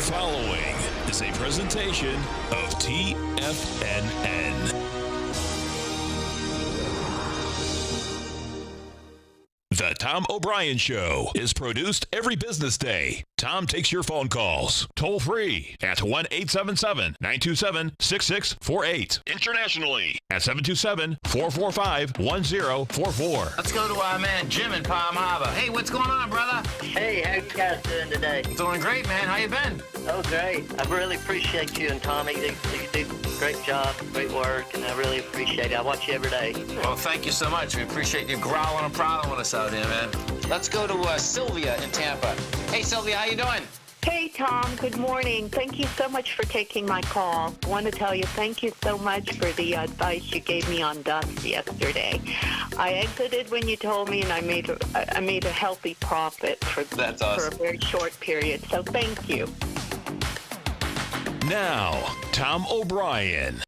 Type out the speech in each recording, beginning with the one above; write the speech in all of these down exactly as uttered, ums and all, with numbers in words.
following is a presentation of T F N N. The Tom O'Brien Show is produced every business day. Tom takes your phone calls toll free at one eight seven seven, nine two seven, six six four eight. Internationally at seven two seven, four four five, one zero four four. Let's go to our man Jim in Palm Harbor. Hey, what's going on, brother? Hey, how you guys doing today? Doing great, man. How you been? Oh, great. I really appreciate you and Tommy. You, you do a great job, great work, and I really appreciate it. I watch you every day. Well, thank you so much. We appreciate you growling and prowling with us out here, man. Let's go to uh, Sylvia in Tampa. Hey, Sylvia, how you doing? Hey, Tom. Good morning. Thank you so much for taking my call. I want to tell you thank you so much for the advice you gave me on dust yesterday. I exited when you told me, and I made a, I made a healthy profit for, That's awesome. for a very short period. So thank you. Now, Tom O'Brien.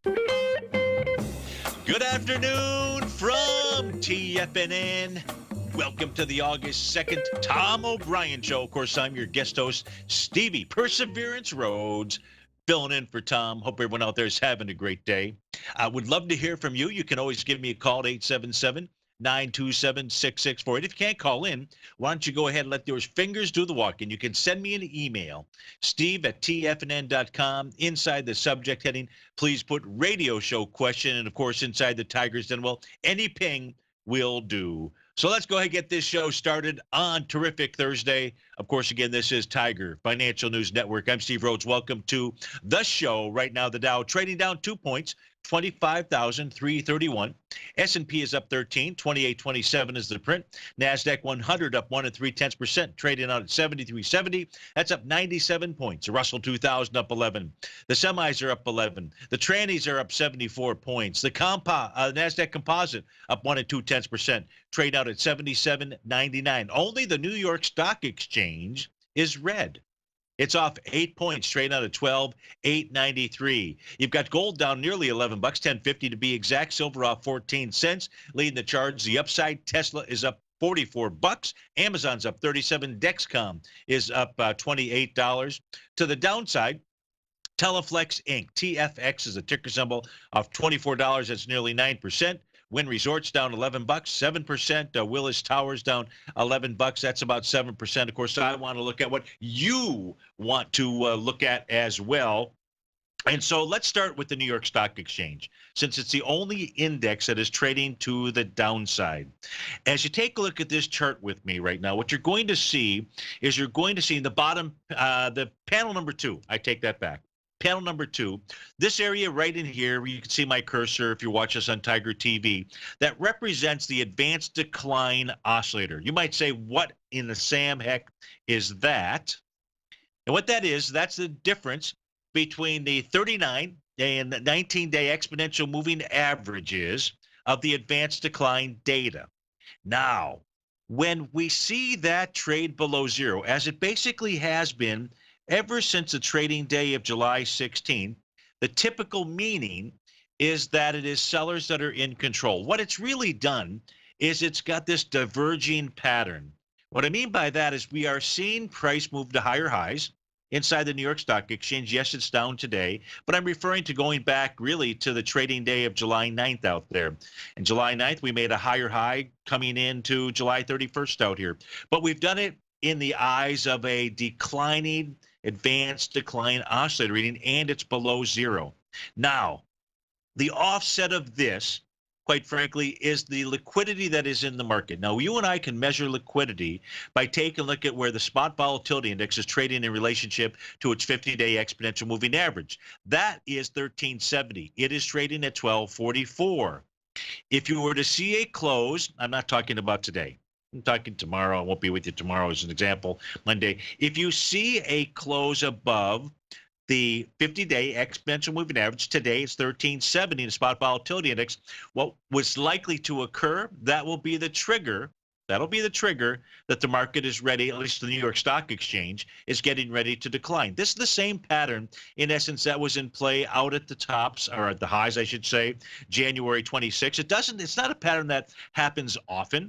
Good afternoon from T F N N. Welcome to the August second Tom O'Brien Show. Of course, I'm your guest host, Stevie Perseverance Rhodes, filling in for Tom. Hope everyone out there is having a great day. I would love to hear from you. You can always give me a call at eight seven seven, nine two seven, six six four eight. If you can't call in, why don't you go ahead and let those fingers do the walking? You can send me an email, steve at T F N N dot com. Inside the subject heading, please put radio show question. And, of course, inside the Tigers Den, well, any ping will do. So let's go ahead and get this show started on terrific Thursday. Of course, again, this is Tiger Financial News Network. I'm Steve Rhodes. Welcome to the show. Right now, the Dow trading down two points, twenty-five thousand three hundred thirty-one. S and P is up thirteen, twenty-eight twenty-seven is the print. NASDAQ one hundred up one and three tenths percent, trading out at seventy-three seventy. That's up ninety-seven points. The Russell two thousand up eleven. The semis are up eleven. The trannies are up seventy-four points. The compa, uh, NASDAQ composite up one and two tenths percent, trade out at seventy-seven ninety-nine. Only the New York Stock Exchange is red. It's off eight points, straight out of twelve eight ninety-three. You've got gold down nearly eleven bucks, ten fifty to be exact. Silver off fourteen cents, leading the charge. The upside, Tesla is up forty-four bucks. Amazon's up thirty-seven. Dexcom is up uh, twenty-eight dollars. To the downside, Teleflex Incorporated, T F X is a ticker symbol, off twenty-four dollars. That's nearly nine percent. Wynn Resorts down eleven bucks, seven percent. Uh, Willis Towers down eleven bucks. That's about seven percent. Of course, I want to look at what you want to uh, look at as well. And so let's start with the New York Stock Exchange, since it's the only index that is trading to the downside. As you take a look at this chart with me right now, what you're going to see is you're going to see in the bottom, uh, the panel number two, I take that back. Panel number two, this area right in here, where you can see my cursor if you watch us on Tiger T V, that represents the advanced decline oscillator. You might say, what in the Sam heck is that? And what that is, that's the difference between the thirty-nine day and the nineteen day exponential moving averages of the advanced decline data. Now, when we see that trade below zero, as it basically has been ever since the trading day of July sixteenth, the typical meaning is that it is sellers that are in control. What it's really done is it's got this diverging pattern. What I mean by that is we are seeing price move to higher highs inside the New York Stock Exchange. Yes, it's down today, but I'm referring to going back really to the trading day of July ninth out there. And July ninth, we made a higher high coming into July thirty-first out here. But we've done it in the eyes of a declining advanced decline oscillator reading, and it's below zero. Now, the offset of this, quite frankly, is the liquidity that is in the market. Now, you and I can measure liquidity by taking a look at where the spot volatility index is trading in relationship to its fifty day exponential moving average. That is thirteen seventy. It is trading at twelve forty-four. If you were to see a close, I'm not talking about today. I'm talking tomorrow. I won't be with you tomorrow as an example, Monday. If you see a close above the fifty day exponential moving average, today it's thirteen seventy, the spot volatility index, what was likely to occur, that will be the trigger. That'll be the trigger that the market is ready, at least the New York Stock Exchange is getting ready to decline. This is the same pattern, in essence, that was in play out at the tops, or at the highs, I should say, January twenty-sixth. It doesn't, it's not a pattern that happens often.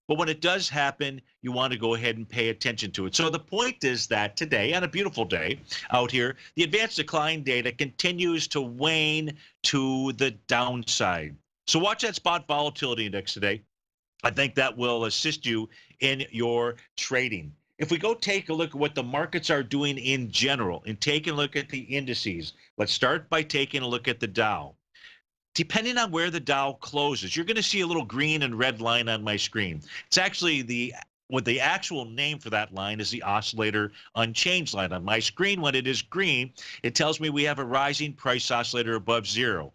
But when it does happen, you want to go ahead and pay attention to it. So the point is that today, on a beautiful day out here, the advanced decline data continues to wane to the downside. So watch that spot volatility index today. I think that will assist you in your trading. If we go take a look at what the markets are doing in general and take a look at the indices, let's start by taking a look at the Dow. Depending on where the Dow closes, you're going to see a little green and red line on my screen. It's actually the what the actual name for that line is the oscillator unchanged line. On my screen, when it is green, it tells me we have a rising price oscillator above zero.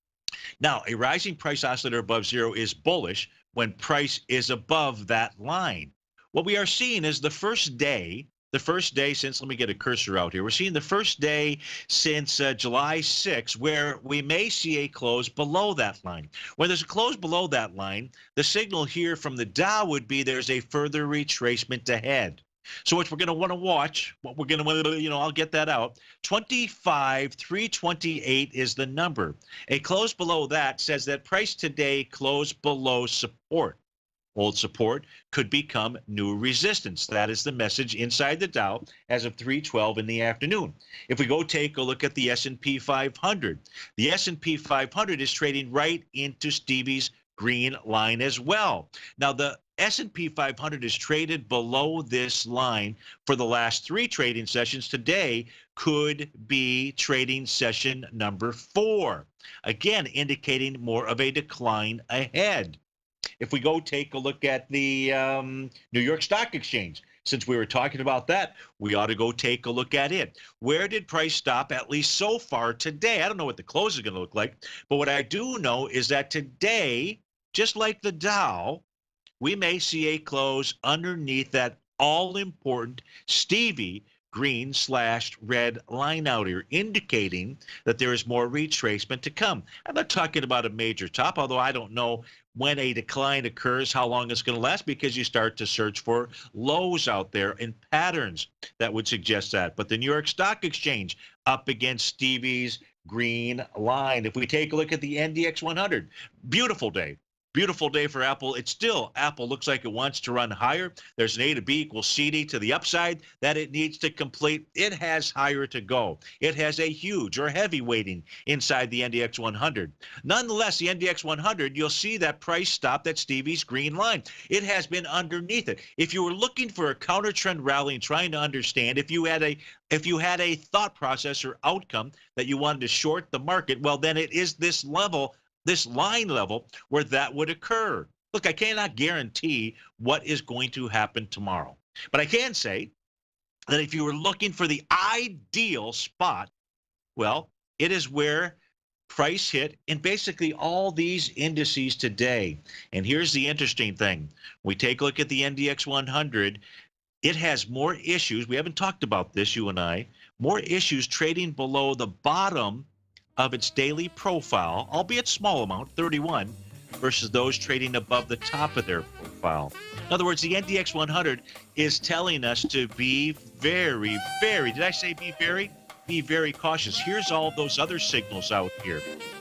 Now, a rising price oscillator above zero is bullish when price is above that line. What we are seeing is the first day, the first day since, let me get a cursor out here. We're seeing the first day since uh, July sixth where we may see a close below that line. When there's a close below that line, the signal here from the Dow would be there's a further retracement ahead. So what we're going to want to watch, what we're going to want to, you know, I'll get that out. twenty-five three twenty-eight is the number. A close below that says that price today closed below support. Old support could become new resistance. That is the message inside the Dow as of three twelve in the afternoon. If we go take a look at the S and P five hundred, the S and P five hundred is trading right into Stevie's green line as well. Now, the S and P five hundred is traded below this line for the last three trading sessions. Today could be trading session number four, again indicating more of a decline ahead. If we go take a look at the um, New York Stock Exchange, since we were talking about that, we ought to go take a look at it. Where did price stop, at least so far today? I don't know what the close is going to look like, but what I do know is that today, just like the Dow, we may see a close underneath that all-important Stevie green slash red line out here, indicating that there is more retracement to come. I'm not talking about a major top, although I don't know when a decline occurs, how long it's going to last, because you start to search for lows out there and patterns that would suggest that. But the New York Stock Exchange up against Stevie's green line. If we take a look at the N D X one hundred, beautiful day. Beautiful day for Apple. It's still, Apple looks like it wants to run higher. There's an A to B equals C D to the upside that it needs to complete. It has higher to go. It has a huge or heavy weighting inside the N D X one hundred. Nonetheless, the N D X one hundred, you'll see that price stopped at Stevie's green line. It has been underneath it. If you were looking for a counter trend rally and trying to understand, if you had a if you had a thought process or outcome that you wanted to short the market, well, then it is this level, this line level where that would occur. Look, I cannot guarantee what is going to happen tomorrow, but I can say that if you were looking for the ideal spot, well, it is where price hit in basically all these indices today. And here's the interesting thing. We take a look at the N D X one hundred. It has more issues. We haven't talked about this, you and I, more issues trading below the bottom of its daily profile, albeit small amount, thirty-one, versus those trading above the top of their profile. In other words, the N D X one hundred is telling us to be very, very, did I say be very? Be very cautious. Here's all those other signals out here.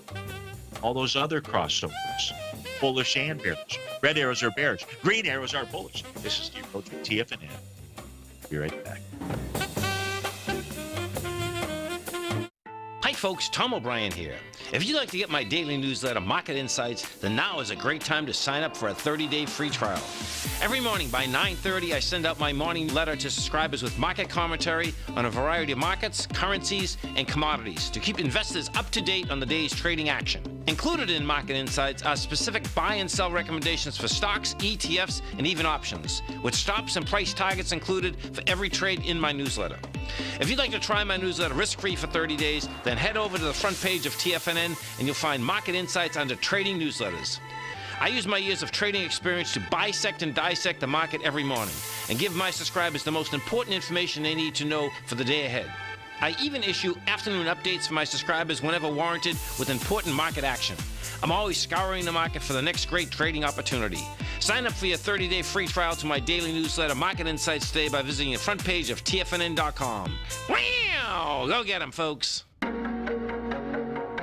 All those other crossovers. Bullish and bearish. Red arrows are bearish. Green arrows are bullish. This is Steve Rhodes with T F N N. Be right back. Hi folks, Tom O'Brien here. If you'd like to get my daily newsletter, Market Insights, then now is a great time to sign up for a thirty day free trial. Every morning by nine thirty, I send out my morning letter to subscribers with market commentary on a variety of markets, currencies, and commodities to keep investors up to date on the day's trading action. Included in Market Insights are specific buy and sell recommendations for stocks, E T Fs, and even options, with stops and price targets included for every trade in my newsletter. If you'd like to try my newsletter risk-free for thirty days, then head over to the front page of T F N N and you'll find Market Insights under Trading Newsletters. I use my years of trading experience to bisect and dissect the market every morning and give my subscribers the most important information they need to know for the day ahead. I even issue afternoon updates for my subscribers whenever warranted with important market action. I'm always scouring the market for the next great trading opportunity. Sign up for your thirty day free trial to my daily newsletter, Market Insights, today by visiting the front page of T F N N dot com. Wow! Go get them, folks.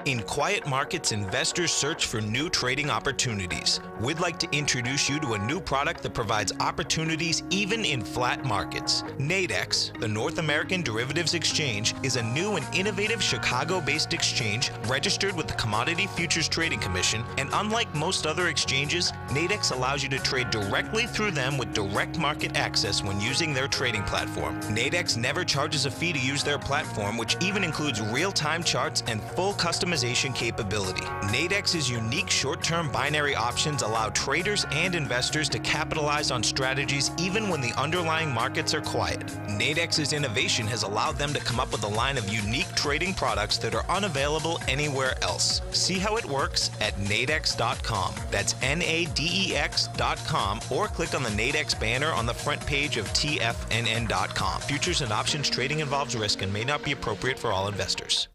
In quiet markets, investors search for new trading opportunities. We'd like to introduce you to a new product that provides opportunities even in flat markets. Nadex, the North American Derivatives Exchange, is a new and innovative Chicago-based exchange registered with the Commodity Futures Trading Commission, and unlike most other exchanges, Nadex allows you to trade directly through them with direct market access when using their trading platform. Nadex never charges a fee to use their platform, which even includes real-time charts and full customization capability. Nadex's unique short-term binary options allow traders and investors to capitalize on strategies even when the underlying markets are quiet. Nadex's innovation has allowed them to come up with a line of unique trading products that are unavailable anywhere else. See how it works at nadex dot com. That's N A D E X dot com, or click on the Nadex banner on the front page of T F N N dot com. Futures and options trading involves risk and may not be appropriate for all investors.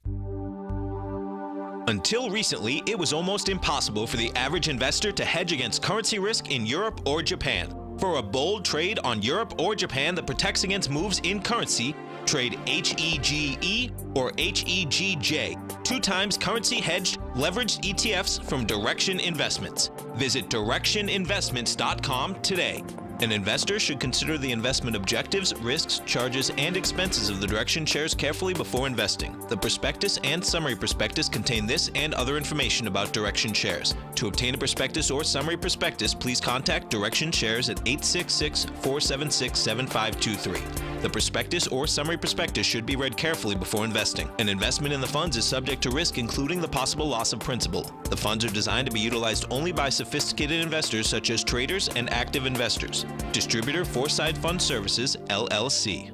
Until recently, it was almost impossible for the average investor to hedge against currency risk in Europe or Japan. For a bold trade on Europe or Japan that protects against moves in currency, trade H E G E or H E G J, two times currency hedged leveraged E T Fs from Direction Investments. Visit direction investments dot com today. An investor should consider the investment objectives, risks, charges, and expenses of the Direction shares carefully before investing. The prospectus and summary prospectus contain this and other information about Direction shares. To obtain a prospectus or summary prospectus, please contact Direction shares at eight six six, four seven six, seven five two three. The prospectus or summary prospectus should be read carefully before investing. An investment in the funds is subject to risk, including the possible loss of principal. The funds are designed to be utilized only by sophisticated investors such as traders and active investors. Distributor Foreside Fund Services, L L C.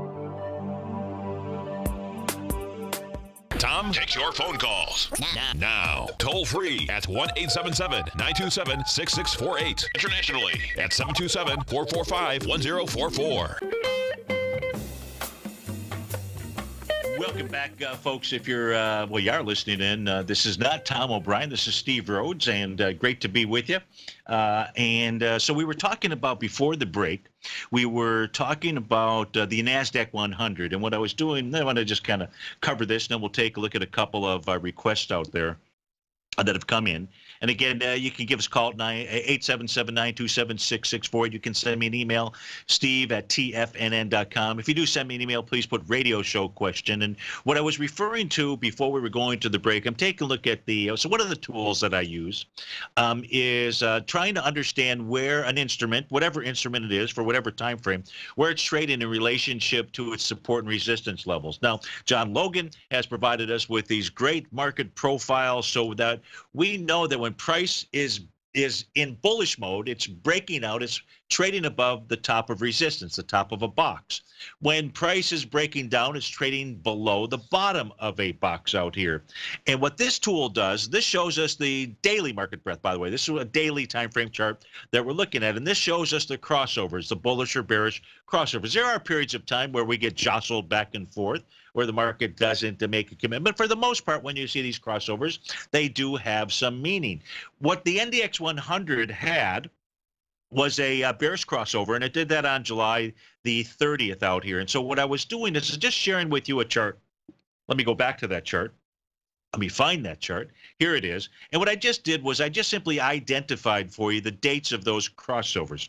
Tom takes your phone calls now. now. Toll free at one eight seven seven, nine two seven, six six four eight. Internationally at seven two seven, four four five, one zero four four. Welcome back, uh, folks. If you're, uh, well, you are listening in. Uh, this is not Tom O'Brien. This is Steve Rhodes, and uh, great to be with you. Uh, and uh, so we were talking about, before the break, we were talking about uh, the NASDAQ one hundred. And what I was doing, I want to just kind of cover this, and then we'll take a look at a couple of uh, requests out there uh, that have come in. And again, uh, you can give us a call at eight seven seven, nine two seven, six six four eight. You can send me an email, steve at T F N N dot com. If you do send me an email, please put radio show question. And what I was referring to before we were going to the break, I'm taking a look at the, so one of the tools that I use um, is uh, trying to understand where an instrument, whatever instrument it is, for whatever time frame, where it's trading in relationship to its support and resistance levels. Now, John Logan has provided us with these great market profiles so that we know that when price is is in bullish mode, it's breaking out, it's trading above the top of resistance, the top of a box. When price is breaking down, it's trading below the bottom of a box out here. And what this tool does, this shows us the daily market breadth, by the way. This is a daily time frame chart that we're looking at, and this shows us the crossovers, the bullish or bearish crossovers. There are periods of time where we get jostled back and forth, where the market doesn't to make a commitment. For the most part, when you see these crossovers, they do have some meaning. What the N D X one hundred had was a uh, bearish crossover, and it did that on July the thirtieth out here. And so what I was doing is just sharing with you a chart. Let me go back to that chart. Let me find that chart. Here it is. And what I just did was I just simply identified for you the dates of those crossovers.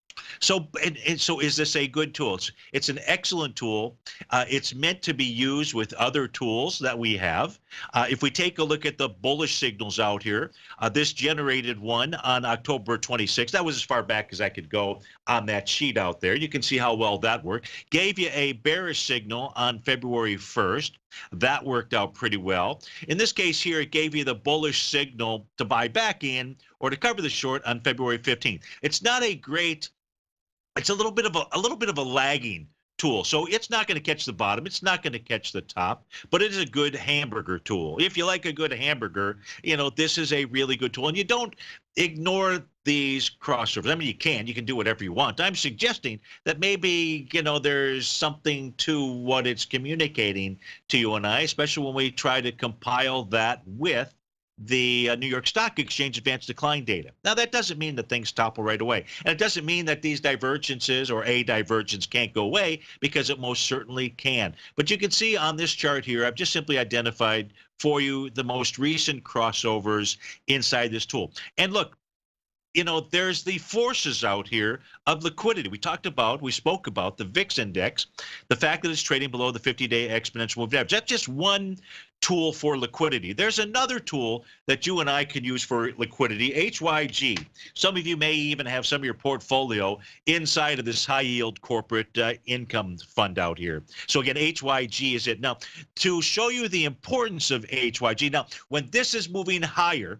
So, and, and so is this a good tool? It's, it's an excellent tool. Uh, it's meant to be used with other tools that we have. Uh, if we take a look at the bullish signals out here, uh, this generated one on October twenty-sixth. That was as far back as I could go on that sheet out there. You can see how well that worked. Gave you a bearish signal on February first. That worked out pretty well. In this case here, it gave you the bullish signal to buy back in or to cover the short on February fifteenth. It's not a great, it's a little bit of a, a little bit of a lagging tool. So it's not going to catch the bottom. It's not going to catch the top, but it is a good hamburger tool. If you like a good hamburger, you know, this is a really good tool. And you don't ignore these crossovers. I mean, you can, you can do whatever you want. I'm suggesting that maybe, you know, there's something to what it's communicating to you and I, especially when we try to compile that with the uh, New York Stock Exchange advanced decline data. Now, that doesn't mean that things topple right away. And it doesn't mean that these divergences or a divergence can't go away, because it most certainly can. But you can see on this chart here, I've just simply identified for you the most recent crossovers inside this tool. And look, you know, there's the forces out here of liquidity. We talked about, we spoke about the V I X index, the fact that it's trading below the fifty-day exponential moving average. That's just one tool for liquidity. There's another tool that you and I can use for liquidity, H Y G. Some of you may even have some of your portfolio inside of this high yield corporate uh, income fund out here. So again, H Y G is it. Now, to show you the importance of H Y G, now, when this is moving higher,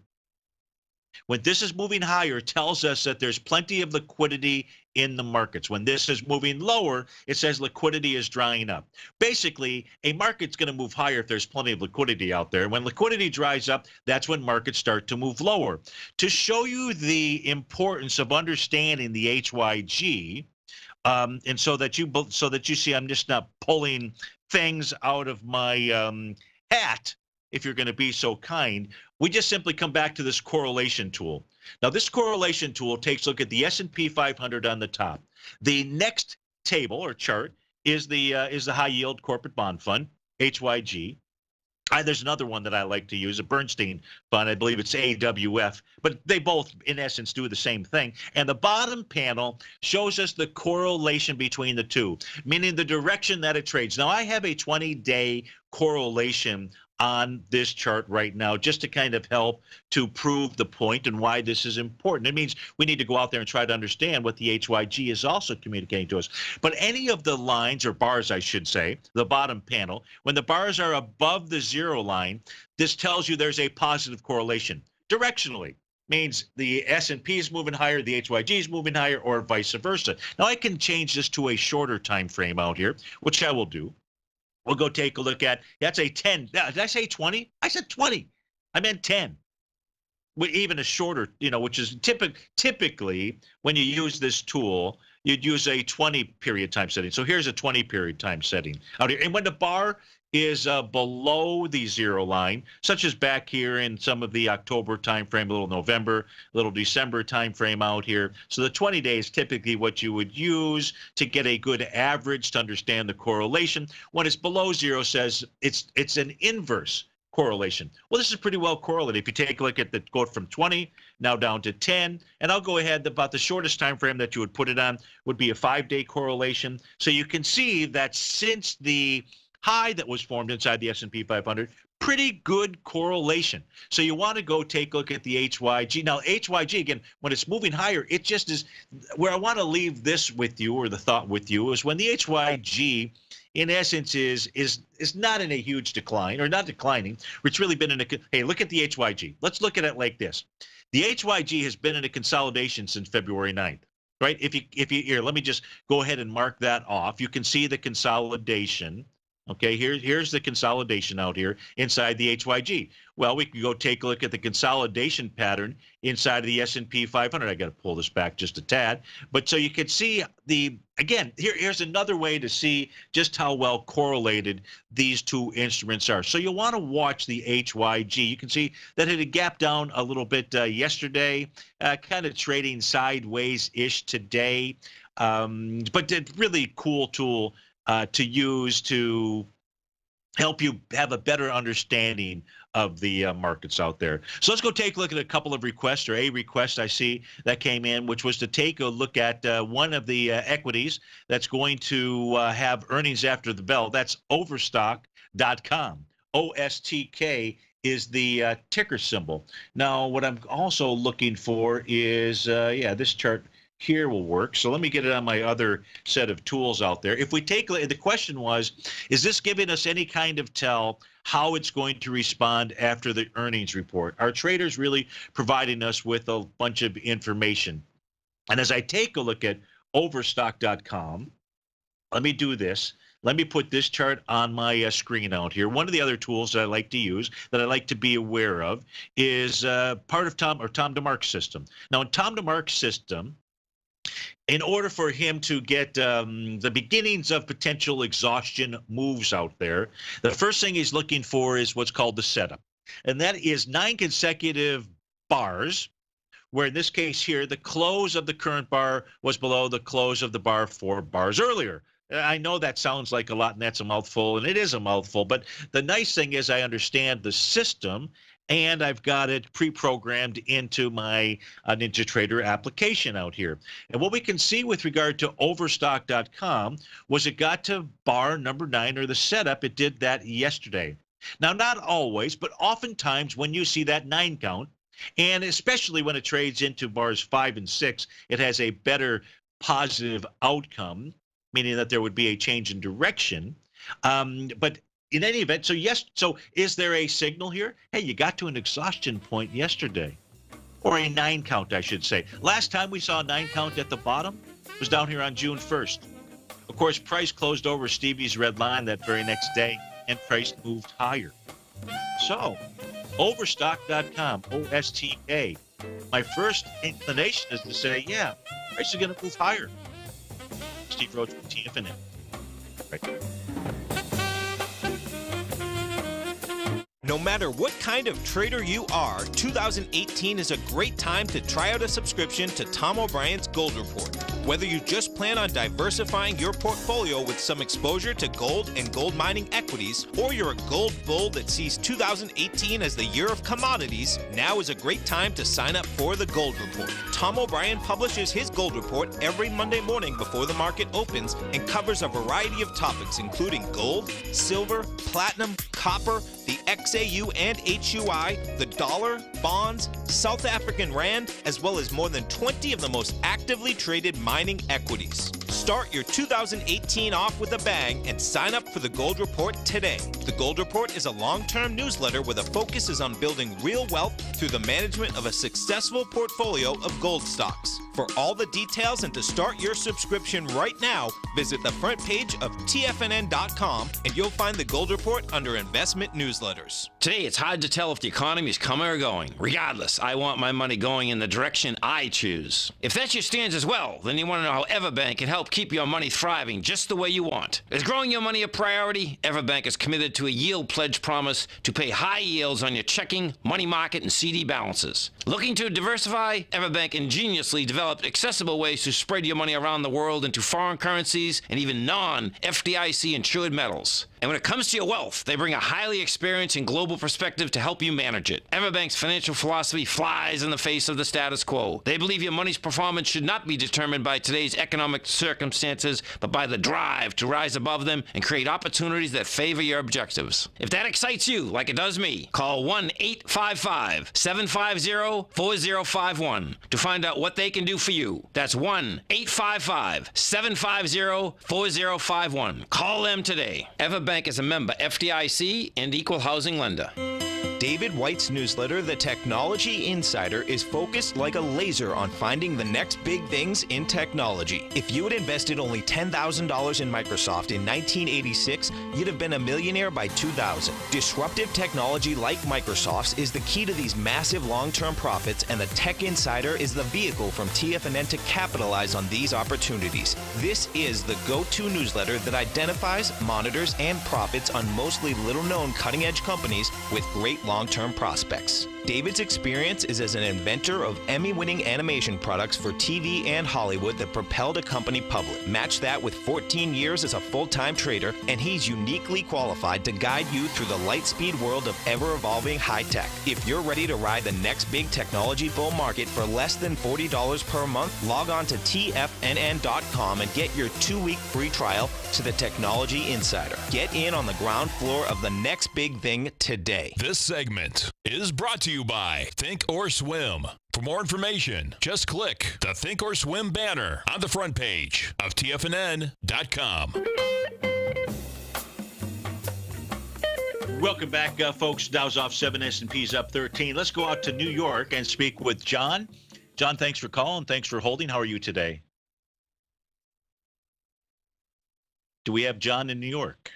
When this is moving higher, it tells us that there's plenty of liquidity in the markets. When this is moving lower, it says liquidity is drying up. Basically, a market's going to move higher if there's plenty of liquidity out there. When liquidity dries up, that's when markets start to move lower. To show you the importance of understanding the H Y G, um, and so that you so that you see, I'm just not pulling things out of my um, hat, if you're going to be so kind, we just simply come back to this correlation tool. Now, this correlation tool takes a look at the S and P five hundred on the top. The next table or chart is the uh, is the high yield corporate bond fund, H Y G. I, there's another one that I like to use, a Bernstein fund. I believe it's A W F, but they both, in essence, do the same thing. And the bottom panel shows us the correlation between the two, meaning the direction that it trades. Now, I have a twenty-day correlation on this chart right now, just to kind of help to prove the point and why this is important. It means we need to go out there and try to understand what the H Y G is also communicating to us. But any of the lines, or bars, I should say, the bottom panel, when the bars are above the zero line, this tells you there's a positive correlation directionally. Means the S and P is moving higher, the H Y G is moving higher, or vice versa. Now, I can change this to a shorter time frame out here, which I will do. We'll go take a look at, that's a ten. Did I say twenty? I said twenty. I meant ten. Even a shorter, you know, which is typic, typically when you use this tool, you'd use a twenty period time setting. So here's a twenty period time setting out here. And when the bar is uh, below the zero line, such as back here in some of the October timeframe, a little November, a little December timeframe out here. So the twenty days typically what you would use to get a good average to understand the correlation. When it's below zero, says it's it's an inverse correlation. Well, this is pretty well correlated. If you take a look at the go from twenty now down to ten, and I'll go ahead, about the shortest time frame that you would put it on would be a five-day correlation. So you can see that since the high that was formed inside the S and P five hundred, pretty good correlation. So you want to go take a look at the H Y G. Now, H Y G, again, when it's moving higher, it just is where I want to leave this with you, or the thought with you, is when the H Y G, in essence, is is is not in a huge decline, or not declining. It's really been in a, hey, look at the H Y G. Let's look at it like this. The H Y G has been in a consolidation since February ninth. Right? If you, if you, here, let me just go ahead and mark that off. You can see the consolidation. Okay, here, here's the consolidation out here inside the H Y G. Well, we can go take a look at the consolidation pattern inside of the S and P five hundred. I got to pull this back just a tad. But so you can see the, again, here, here's another way to see just how well correlated these two instruments are. So you'll want to watch the H Y G. You can see that it had gapped down a little bit uh, yesterday, uh, kind of trading sideways-ish today. Um, but a really cool tool Uh, to use to help you have a better understanding of the uh, markets out there. So let's go take a look at a couple of requests, or a request I see that came in, which was to take a look at uh, one of the uh, equities that's going to uh, have earnings after the bell. That's overstock dot com. O S T K is the uh, ticker symbol. Now, what I'm also looking for is, uh, yeah, this chart here will work. So let me get it on my other set of tools out there. If we take, the question was, is this giving us any kind of tell how it's going to respond after the earnings report? Are traders really providing us with a bunch of information? And as I take a look at overstock dot com, let me do this. Let me put this chart on my uh, screen out here. One of the other tools that I like to use, that I like to be aware of, is uh, part of Tom or Tom DeMark's system. Now, in Tom DeMark's system, in order for him to get um, the beginnings of potential exhaustion moves out there, the first thing he's looking for is what's called the setup. And that is nine consecutive bars, where in this case here, the close of the current bar was below the close of the bar four bars earlier. I know that sounds like a lot, and that's a mouthful, and it is a mouthful. But the nice thing is I understand the system, and I've got it pre-programmed into my uh, NinjaTrader application out here. And what we can see with regard to Overstock dot com was it got to bar number nine, or the setup. It did that yesterday. Now, not always, but oftentimes when you see that nine count, and especially when it trades into bars five and six, it has a better positive outcome, meaning that there would be a change in direction. Um, but in any event, so yes, so is there a signal here? Hey, you got to an exhaustion point yesterday, or a nine count, I should say. Last time we saw a nine count at the bottom was down here on June first. Of course, price closed over Stevie's red line that very next day, and price moved higher. So, Overstock dot com, O S T A. My first inclination is to say, yeah, price is going to move higher. Steve Rhodes from T F N N. Right. No matter what kind of trader you are, two thousand eighteen is a great time to try out a subscription to Tom O'Brien's Gold Report. Whether you just plan on diversifying your portfolio with some exposure to gold and gold mining equities, or you're a gold bull that sees two thousand eighteen as the year of commodities, now is a great time to sign up for the Gold Report. Tom O'Brien publishes his Gold Report every Monday morning before the market opens and covers a variety of topics including gold, silver, platinum, copper, the X A U and H U I, the dollar, bonds, South African rand, as well as more than twenty of the most actively traded mining equities. Start your two thousand eighteen off with a bang and sign up for the Gold Report today. The Gold Report is a long-term newsletter where the focus is on building real wealth through the management of a successful portfolio of gold stocks. For all the details and to start your subscription right now, visit the front page of T F N N dot com and you'll find the Gold Report under Investment Newsletters. Today, it's hard to tell if the economy is coming or going. Regardless, I want my money going in the direction I choose. If that's your stance as well, then you want to know how Everbank can help keep your money thriving just the way you want. Is growing your money a priority? Everbank is committed to a yield pledge promise to pay high yields on your checking, money market, and C D balances. Looking to diversify? Everbank ingeniously developed accessible ways to spread your money around the world into foreign currencies and even non-F D I C insured metals. And when it comes to your wealth, they bring a highly experienced and global perspective to help you manage it. Everbank's financial philosophy flies in the face of the status quo. They believe your money's performance should not be determined by today's economic circumstances, but by the drive to rise above them and create opportunities that favor your objectives. If that excites you, like it does me, call one eight five five, seven five zero, four zero five one to find out what they can do for you. That's one eight five five, seven five zero, four zero five one. Call them today. Everbank is a member F D I C and equal housing lender. David White's newsletter, The Technology Insider, is focused like a laser on finding the next big things in technology. If you had invested only ten thousand dollars in Microsoft in nineteen eighty-six, you'd have been a millionaire by two thousand. Disruptive technology like Microsoft's is the key to these massive long-term profits, and the Tech Insider is the vehicle from T F N N to capitalize on these opportunities. This is the go-to newsletter that identifies, monitors, and profits on mostly little-known cutting-edge companies with great long-term prospects. David's experience is as an inventor of Emmy-winning animation products for T V and Hollywood that propelled a company public. Match that with fourteen years as a full-time trader, and he's uniquely qualified to guide you through the light-speed world of ever-evolving high-tech. If you're ready to ride the next big technology bull market for less than forty dollars per month, log on to T F N N dot com and get your two-week free trial to the Technology Insider. Get in on the ground floor of the next big thing today. This segment is brought to you by Think or Swim. For more information, just click the Think or Swim banner on the front page of T F N N dot com. Welcome back, uh, folks. Dow's off seven, S and P's up thirteen. Let's go out to New York and speak with John. John, thanks for calling. Thanks for holding. How are you today? Do we have John in New York?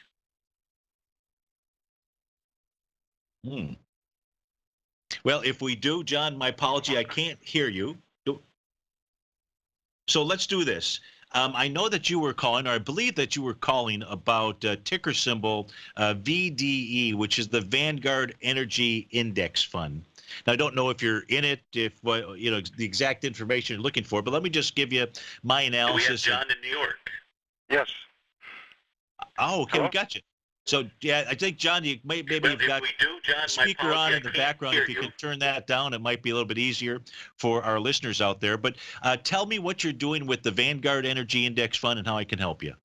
Hmm. Well, if we do, John, my apology, I can't hear you. So let's do this. Um, I know that you were calling, or I believe that you were calling about uh, ticker symbol uh, V D E, which is the Vanguard Energy Index Fund. Now, I don't know if you're in it, if uh, you know the exact information you're looking for, but let me just give you my analysis. Do we have John in New York? Yes. Oh, okay, Hello? we got you. So, yeah, I think, John, you may, maybe Well, you've if got we do, John, my speaker on apology, in the I can't background. hear If you, you. can turn that down, it might be a little bit easier for our listeners out there. But uh, tell me what you're doing with the Vanguard Energy Index Fund and how I can help you.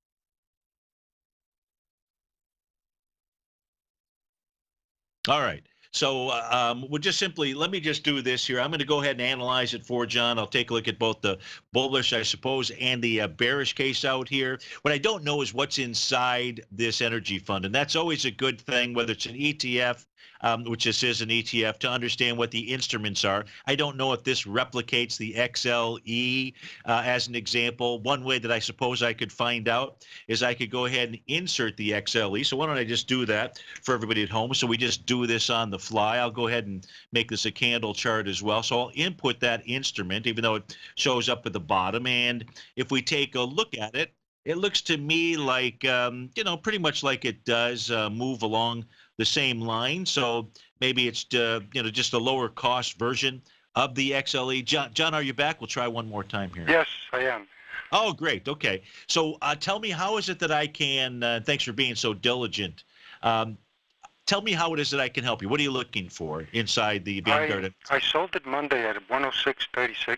All right. So uh, um, we'll just simply, let me just do this here. I'm going to go ahead and analyze it for John. I'll take a look at both the bullish, I suppose, and the uh, bearish case out here. What I don't know is what's inside this energy fund, and that's always a good thing, whether it's an E T F, um, which this is an E T F, to understand what the instruments are. I don't know if this replicates the X L E uh, as an example. One way that I suppose I could find out is I could go ahead and insert the X L E. So why don't I just do that for everybody at home? So we just do this on the fly. I'll go ahead and make this a candle chart as well. So I'll input that instrument, even though it shows up at the bottom. And if we take a look at it, it looks to me like, um, you know, pretty much like it does uh, move along the same line. So maybe it's, uh, you know, just a lower cost version of the X L E. John, John, are you back? We'll try one more time here. Yes, I am. Oh, great. Okay. So uh, tell me, how is it that I can, uh, thanks for being so diligent. Um, tell me how it is that I can help you. What are you looking for inside the Vanguard? I, I sold it Monday at one oh six thirty-six,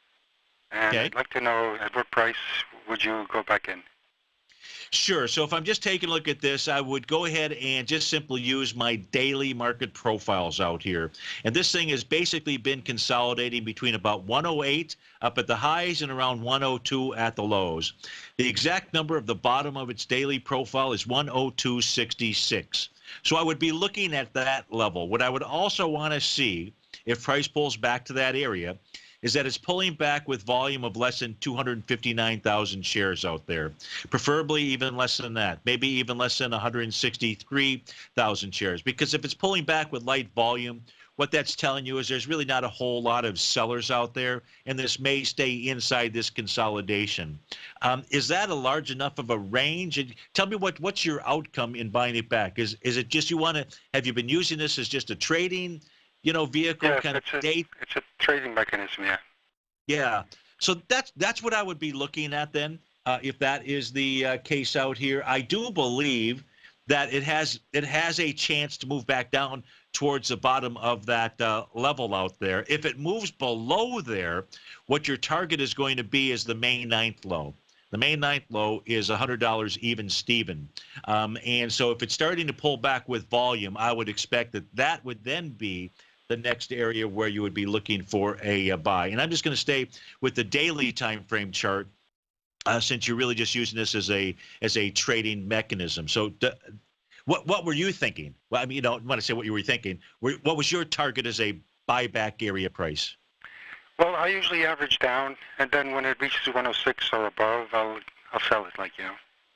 and Okay. I'd like to know at what price would you go back in? Sure. So if I'm just taking a look at this, I would go ahead and just simply use my daily market profiles out here. And this thing has basically been consolidating between about one oh eight up at the highs and around one oh two at the lows. The exact number of the bottom of its daily profile is one oh two sixty-six. So I would be looking at that level. What I would also want to see, if price pulls back to that area, is that it's pulling back with volume of less than two hundred fifty-nine thousand shares out there, preferably even less than that, maybe even less than one hundred sixty-three thousand shares. Because if it's pulling back with light volume, what that's telling you is there's really not a whole lot of sellers out there, and this may stay inside this consolidation. Um, is that a large enough of a range? And tell me what what's your outcome in buying it back? Is is it just you want to, have you been using this as just a trading, you know, vehicle Yes, kind of it's a, day? it's a trading mechanism, yeah. Yeah. So that's that's what I would be looking at then, uh, if that is the uh, case out here. I do believe that it has it has a chance to move back down towards the bottom of that uh, level out there. If it moves below there, what your target is going to be is the May ninth low. The May ninth low is one hundred dollars even Steven. Um, and so if it's starting to pull back with volume, I would expect that that would then be the next area where you would be looking for a, a buy. And I'm just going to stay with the daily time frame chart, uh, since you're really just using this as a as a trading mechanism. So d- what what were you thinking? Well, I mean, you don't want to say what you were thinking. Were, what was your target as a buyback area price? Well, I usually average down, and then when it reaches one oh six or above, I'll I'll sell it, like, you know.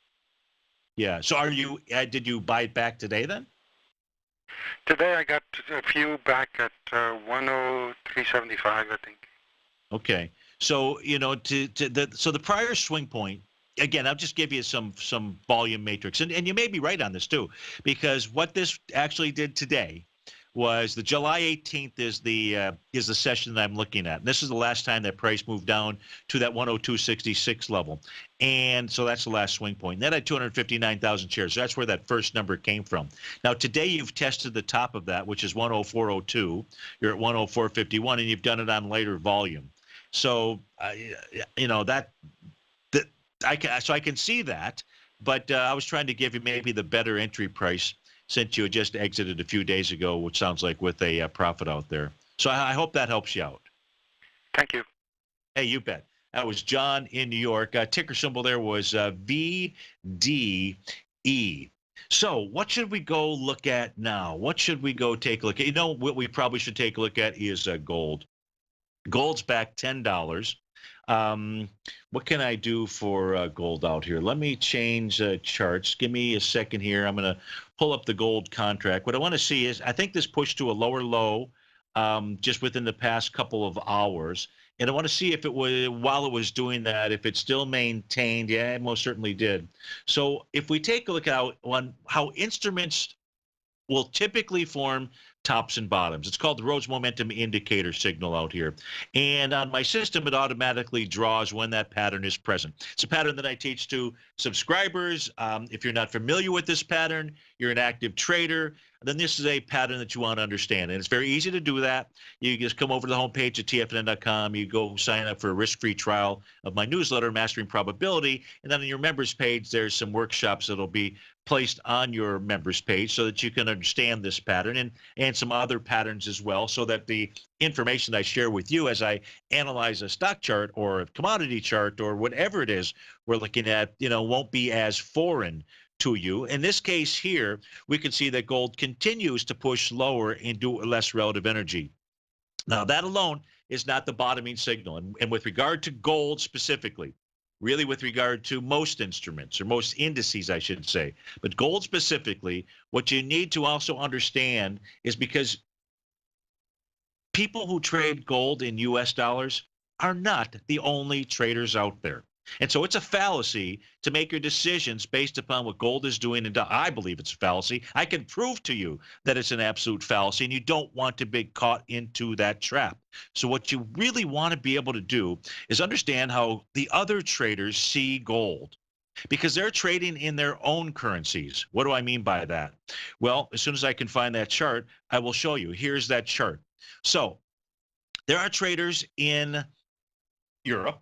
Yeah. So are you? Uh, did you buy it back today then? Today I got a few back at uh, one oh three seventy-five, I think. Okay. So, you know, to, to the so the prior swing point, again, I'll just give you some some volume matrix. And, and you may be right on this too, because what this actually did today was the July eighteenth is the uh, is the session that I'm looking at. And this is the last time that price moved down to that one oh two sixty-six level. And so that's the last swing point. And that had two hundred fifty-nine thousand shares. So that's where that first number came from. Now, today you've tested the top of that, which is one oh four oh two. You're at one oh four fifty-one, and you've done it on lighter volume. So, uh, you know, that, that I can, so I can see that. But uh, I was trying to give you maybe the better entry price, since you had just exited a few days ago, which sounds like with a uh, profit out there. So I, I hope that helps you out. Thank you. Hey, you bet. That was John in New York. Uh, ticker symbol there was uh, V D E. So what should we go look at now? What should we go take a look at? You know, what we probably should take a look at is uh, gold. Gold's back ten dollars. Um, what can I do for uh, gold out here? Let me change uh, charts. Give me a second here. I'm going to pull up the gold contract. What I want to see is, I think this pushed to a lower low um, just within the past couple of hours. And I want to see if it was, while it was doing that, if it still maintained. Yeah, it most certainly did. So if we take a look at on how instruments will typically form tops and bottoms. It's called the Rhodes Momentum Indicator signal out here. And on my system, it automatically draws when that pattern is present. It's a pattern that I teach to subscribers. Um, if you're not familiar with this pattern, you're an active trader, then this is a pattern that you want to understand. And it's very easy to do that. You just come over to the homepage at T F N N dot com. You go sign up for a risk-free trial of my newsletter, Mastering Probability. And then on your members page, there's some workshops that'll be placed on your members page so that you can understand this pattern and, and some other patterns as well, so that the information I share with you as I analyze a stock chart or a commodity chart or whatever it is we're looking at, you know, won't be as foreign to you. In this case here, we can see that gold continues to push lower and do less relative energy. Now, that alone is not the bottoming signal. And, and with regard to gold specifically, really with regard to most instruments or most indices, I should say, but gold specifically, what you need to also understand is because people who trade gold in U S dollars are not the only traders out there. And so it's a fallacy to make your decisions based upon what gold is doing. And I believe it's a fallacy. I can prove to you that it's an absolute fallacy, and you don't want to be caught into that trap. So what you really want to be able to do is understand how the other traders see gold, because they're trading in their own currencies. What do I mean by that? Well, as soon as I can find that chart, I will show you. Here's that chart. So there are traders in Europe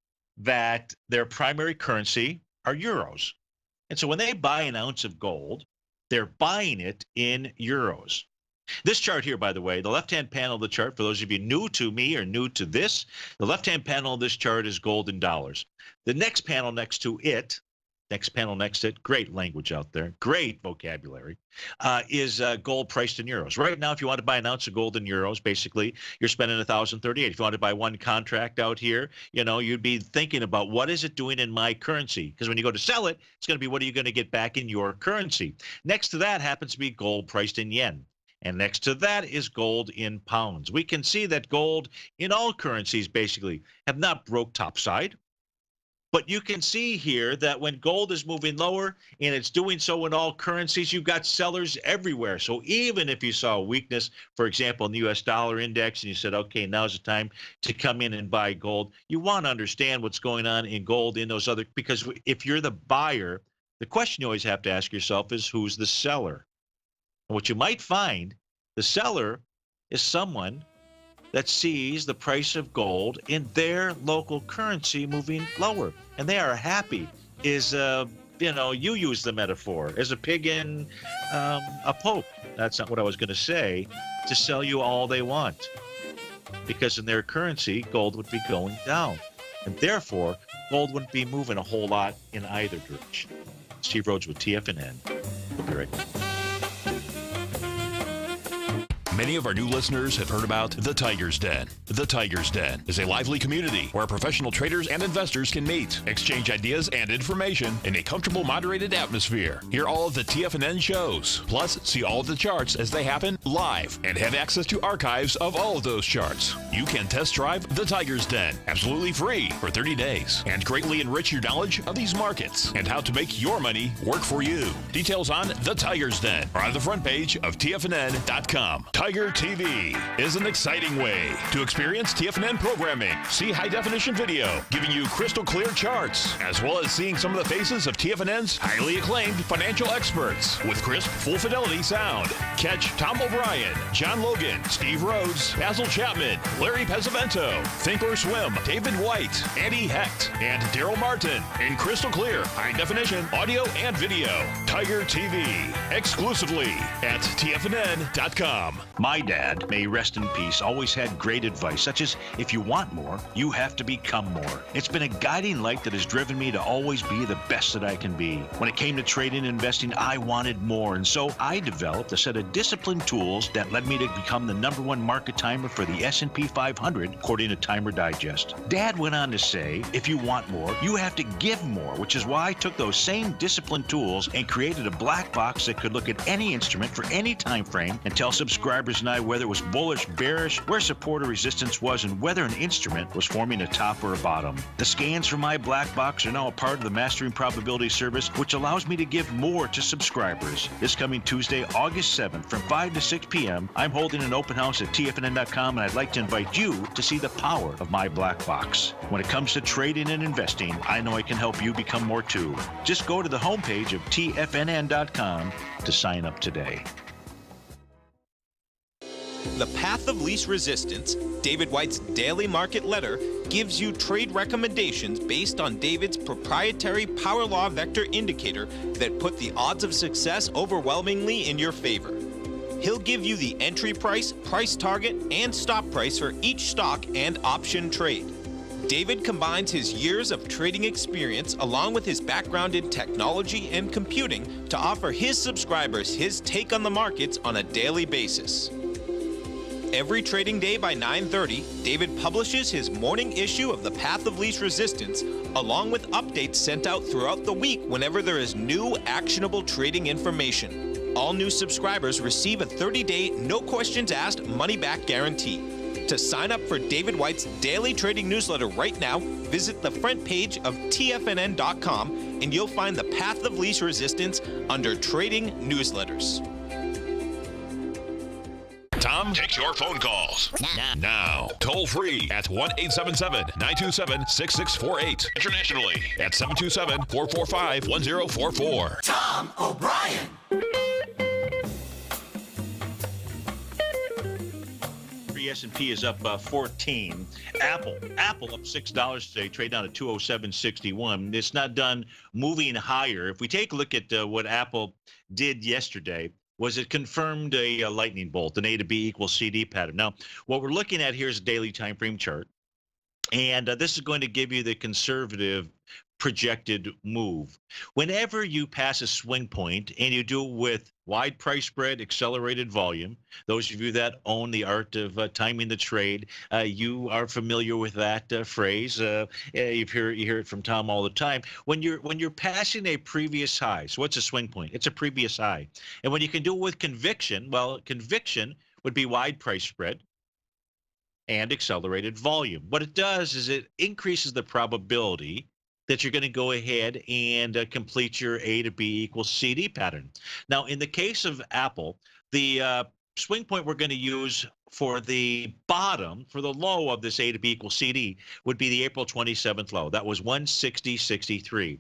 that their primary currency are euros. And so when they buy an ounce of gold, they're buying it in euros. This chart here, by the way, the left-hand panel of the chart, for those of you new to me or new to this, the left-hand panel of this chart is gold in dollars. The next panel next to it, next panel next to it, great language out there, great vocabulary, uh, is uh, gold priced in euros. Right now, if you want to buy an ounce of gold in euros, basically, you're spending one thousand thirty-eight. If you want to buy one contract out here, you know, you'd be thinking about what is it doing in my currency? Because when you go to sell it, it's going to be what are you going to get back in your currency? Next to that happens to be gold priced in yen. And next to that is gold in pounds. We can see that gold in all currencies basically have not broke topside. But you can see here that when gold is moving lower, and it's doing so in all currencies, you've got sellers everywhere. So even if you saw weakness, for example, in the U S dollar index, and you said, okay, now's the time to come in and buy gold, you want to understand what's going on in gold in those other, because if you're the buyer, the question you always have to ask yourself is, who's the seller? And what you might find, the seller is someone that sees the price of gold in their local currency moving lower, and they are happy. Is uh, you know, you use the metaphor as a pig in um, a poke. That's not what I was going to say. To sell you all they want, because in their currency, gold would be going down, and therefore gold wouldn't be moving a whole lot in either direction. Steve Rhodes with T F N N. We'll be right back. Many of our new listeners have heard about The Tiger's Den. The Tiger's Den is a lively community where professional traders and investors can meet, exchange ideas and information in a comfortable, moderated atmosphere. Hear all of the T F N N shows, plus see all of the charts as they happen live, and have access to archives of all of those charts. You can test drive The Tiger's Den absolutely free for thirty days and greatly enrich your knowledge of these markets and how to make your money work for you. Details on The Tiger's Den are on the front page of T F N N dot com. Tiger T V is an exciting way to experience T F N N programming. See high-definition video giving you crystal clear charts, as well as seeing some of the faces of T F N N's highly acclaimed financial experts with crisp, full-fidelity sound. Catch Tom O'Brien, John Logan, Steve Rhodes, Basil Chapman, Larry Pesavento, Think or Swim, David White, Andy Hecht, and Daryl Martin in crystal clear, high-definition audio and video. Tiger T V, exclusively at T F N N dot com. My dad, may he rest in peace, always had great advice, such as, if you want more, you have to become more. It's been a guiding light that has driven me to always be the best that I can be. When it came to trading and investing, I wanted more, and so I developed a set of disciplined tools that led me to become the number one market timer for the S and P five hundred, according to Timer Digest. Dad went on to say, if you want more, you have to give more, which is why I took those same disciplined tools and created a black box that could look at any instrument for any time frame and tell subscribers subscribers and I whether it was bullish, bearish, where support or resistance was, and whether an instrument was forming a top or a bottom. The scans from my black box are now a part of the Mastering Probability service, which allows me to give more to subscribers. This coming Tuesday, August seventh, from five to six p m, I'm holding an open house at T F N N dot com, and I'd like to invite you to see the power of my black box. When it comes to trading and investing, I know I can help you become more too. Just go to the homepage of T F N N dot com to sign up today. The Path of Least Resistance, David White's daily market letter, gives you trade recommendations based on David's proprietary Power Law Vector indicator that put the odds of success overwhelmingly in your favor. He'll give you the entry price, price target, and stop price for each stock and option trade. David combines his years of trading experience along with his background in technology and computing to offer his subscribers his take on the markets on a daily basis. Every trading day by nine thirty, David publishes his morning issue of The Path of Least Resistance, along with updates sent out throughout the week whenever there is new actionable trading information. All new subscribers receive a thirty day, no questions asked, money-back guarantee. To sign up for David White's daily trading newsletter right now, visit the front page of T F N N dot com and you'll find The Path of Least Resistance under Trading Newsletters. Tom takes your phone calls now. now. Toll free at one eight seven seven, nine two seven, six six four eight. Internationally at seven two seven, four four five, one zero four four. Tom O'Brien. S and P is up uh, fourteen. Apple, Apple up six dollars today, trade down to two oh seven sixty-one. It's not done moving higher. If we take a look at uh, what Apple did yesterday, was it confirmed a, a lightning bolt, an A to B equals C D pattern. Now, what we're looking at here is a daily time frame chart, and uh, this is going to give you the conservative projected move. Whenever you pass a swing point and you do it with wide price spread, accelerated volume, those of you that own the art of uh, timing the trade, uh, you are familiar with that uh, phrase. Uh, you hear you hear it from Tom all the time. When you're when you're passing a previous high, so what's a swing point? It's a previous high, and when you can do it with conviction, well, conviction would be wide price spread and accelerated volume. What it does is it increases the probability that you're going to go ahead and uh, complete your A to B equals C D pattern. Now, in the case of Apple, the uh, swing point we're going to use for the bottom, for the low of this A to B equals C D, would be the April twenty-seventh low. That was one sixty sixty-three.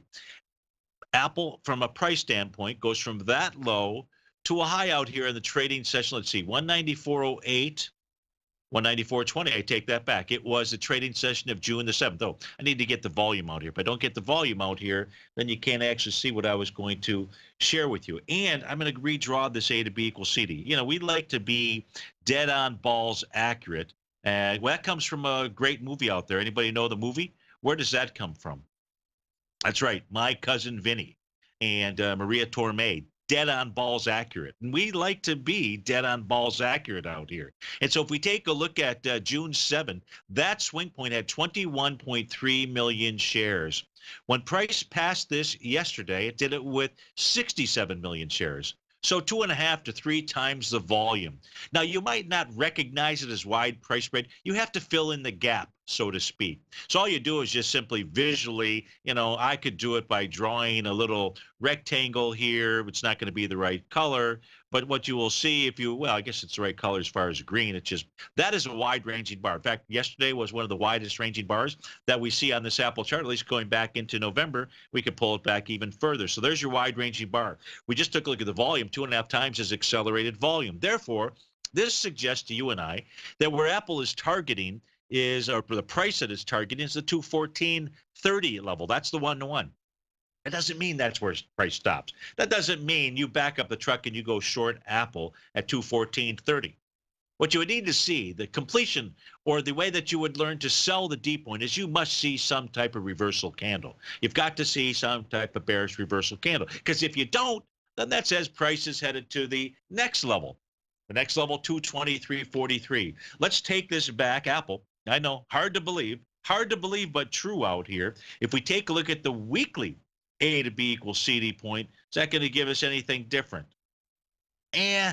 Apple, from a price standpoint, goes from that low to a high out here in the trading session. Let's see, one ninety-four oh eight. one ninety-four twenty, I take that back. It was the trading session of June the seventh. Oh, I need to get the volume out here. If I don't get the volume out here, then you can't actually see what I was going to share with you. And I'm going to redraw this A to B equals C D. You know, we like to be dead on balls accurate. And well, that comes from a great movie out there. Anybody know the movie? Where does that come from? That's right, My Cousin Vinny and uh, Maria Torme. Dead on balls accurate. And we like to be dead on balls accurate out here. And so if we take a look at uh, June seventh, that swing point had twenty-one point three million shares. When price passed this yesterday, it did it with sixty-seven million shares. So two and a half to three times the volume. Now, you might not recognize it as wide price spread. You have to fill in the gap, so to speak. So all you do is just simply visually, you know, I could do it by drawing a little rectangle here. It's not going to be the right color. But what you will see if you, well, I guess it's the right color as far as green. It's just, that is a wide ranging bar. In fact, yesterday was one of the widest ranging bars that we see on this Apple chart, at least going back into November. We could pull it back even further. So there's your wide ranging bar. We just took a look at the volume, two and a half times as accelerated volume. Therefore, this suggests to you and I that where Apple is targeting is, or the price that it's targeting is the two fourteen thirty level. That's the one-to-one. It doesn't mean that's where price stops. That doesn't mean you back up the truck and you go short Apple at two fourteen thirty. What you would need to see, the completion or the way that you would learn to sell the D point, is you must see some type of reversal candle. You've got to see some type of bearish reversal candle. Because if you don't, then that says price is headed to the next level. The next level, two twenty-three forty-three. Let's take this back, Apple. I know, hard to believe, hard to believe, but true out here. If we take a look at the weekly A to B equals C D point, is that going to give us anything different? Eh,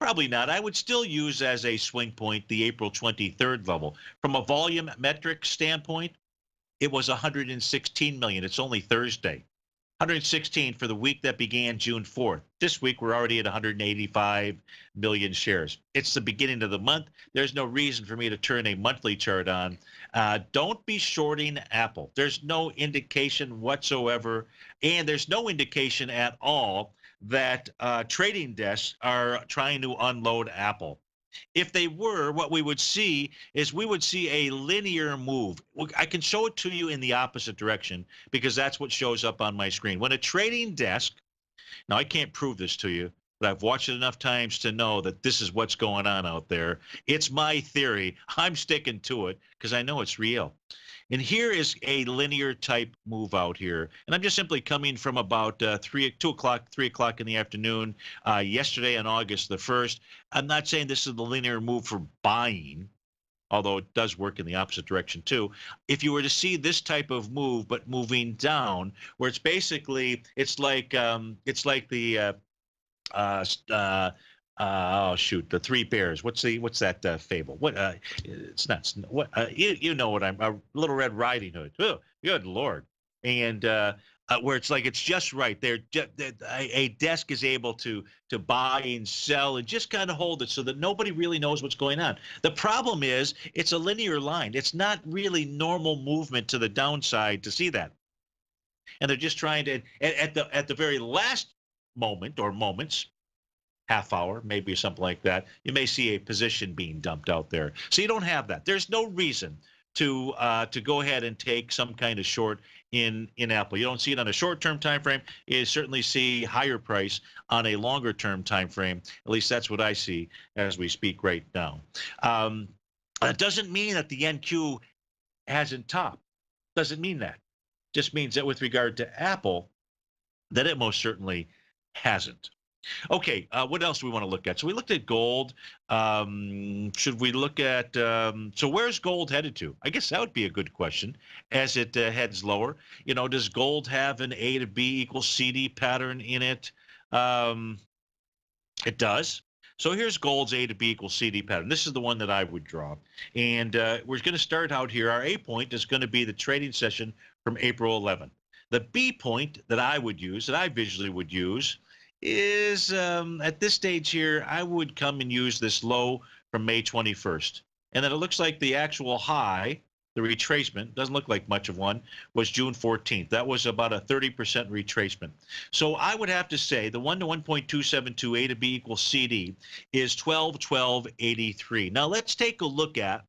Probably not. I would still use as a swing point the April twenty-third level. From a volume metric standpoint, it was one hundred sixteen million. It's only Thursday. one hundred sixteen for the week that began June fourth. This week, we're already at one hundred eighty-five million shares. It's the beginning of the month. There's no reason for me to turn a monthly chart on. Uh, don't be shorting Apple. There's no indication whatsoever, and there's no indication at all that uh, trading desks are trying to unload Apple. If they were, what we would see is we would see a linear move. I can show it to you in the opposite direction because that's what shows up on my screen. When a trading desk, now I can't prove this to you, but I've watched it enough times to know that this is what's going on out there. It's my theory. I'm sticking to it because I know it's real. And here is a linear type move out here. And I'm just simply coming from about uh, three, two o'clock, three o'clock in the afternoon uh, yesterday on August the first. I'm not saying this is the linear move for buying, although it does work in the opposite direction too. If you were to see this type of move, but moving down, where it's basically, it's like, um, it's like the, uh, uh, uh, Uh, oh shoot, the Three Bears. What's the what's that uh, fable? What? Uh, it's not. What? Uh, you you know what I'm? A Little Red Riding Hood. Oh, good Lord! And uh, uh, where it's like it's just right. They're just, they're, a, a desk is able to to buy and sell and just kind of hold it so that nobody really knows what's going on. The problem is it's a linear line. It's not really normal movement to the downside to see that. And they're just trying to at, at the at the very last moment or moments. Half hour, maybe something like that, you may see a position being dumped out there. So you don't have that. There's no reason to uh, to go ahead and take some kind of short in in Apple. You don't see it on a short-term time frame. You certainly see higher price on a longer-term time frame. At least that's what I see as we speak right now. Um, that doesn't mean that the N Q hasn't topped. Doesn't mean that. Just means that with regard to Apple, that it most certainly hasn't. Okay, uh, what else do we want to look at? So we looked at gold. Um, should we look at, um, so where's gold headed to? I guess that would be a good question as it uh, heads lower. You know, does gold have an A to B equals C D pattern in it? Um, it does. So here's gold's A to B equals C D pattern. This is the one that I would draw. And uh, we're going to start out here. Our A point is going to be the trading session from April eleventh. The B point that I would use, that I visually would use, is um, at this stage here, I would come and use this low from May twenty-first. And then it looks like the actual high, the retracement, doesn't look like much of one, was June fourteenth. That was about a thirty percent retracement. So I would have to say the one to one point two seven two A to B equals C D is twelve twelve eighty-three. Now let's take a look at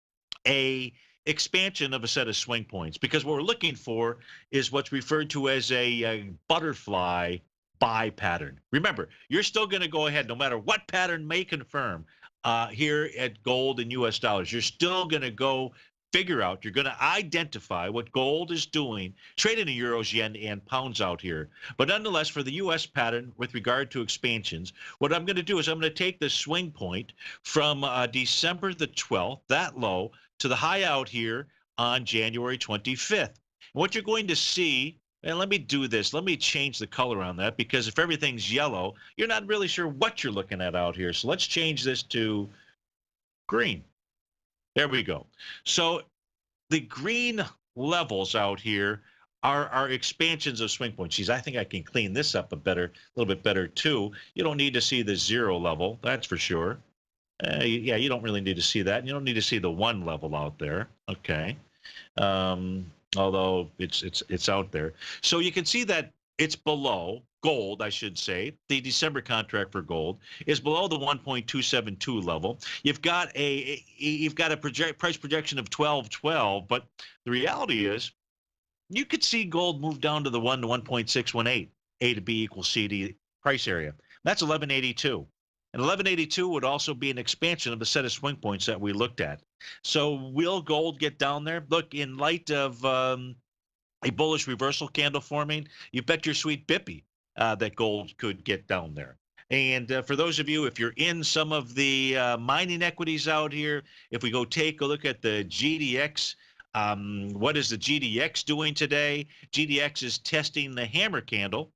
a expansion of a set of swing points, because what we're looking for is what's referred to as a, a butterfly buy pattern. Remember, you're still going to go ahead, no matter what pattern may confirm uh, here at gold and U S dollars, you're still going to go figure out, you're going to identify what gold is doing, trading in euros, yen, and pounds out here. But nonetheless, for the U S pattern with regard to expansions, what I'm going to do is I'm going to take the swing point from uh, December the twelfth, that low, to the high out here on January twenty-fifth. And what you're going to see, and let me do this. Let me change the color on that, because if everything's yellow, you're not really sure what you're looking at out here. So let's change this to green. There we go. So the green levels out here are, are expansions of swing points. Geez, I think I can clean this up a better, a little bit better too. You don't need to see the zero level, that's for sure. Uh, yeah, you don't really need to see that. You don't need to see the one level out there. Okay. Um, although it's it's it's out there. So you can see that it's below gold, I should say. The December contract for gold is below the one point two seven two level. You've got a you've got a project price projection of twelve twelve, but the reality is you could see gold move down to the one to one point six one eight A to B equals C D price area. That's eleven eighty-two. And eleven eighty-two would also be an expansion of the set of swing points that we looked at. So will gold get down there? Look, in light of um, a bullish reversal candle forming, you bet your sweet bippy uh, that gold could get down there. And uh, for those of you, if you're in some of the uh, mining equities out here, if we go take a look at the G D X, um, what is the G D X doing today? G D X is testing the hammer candle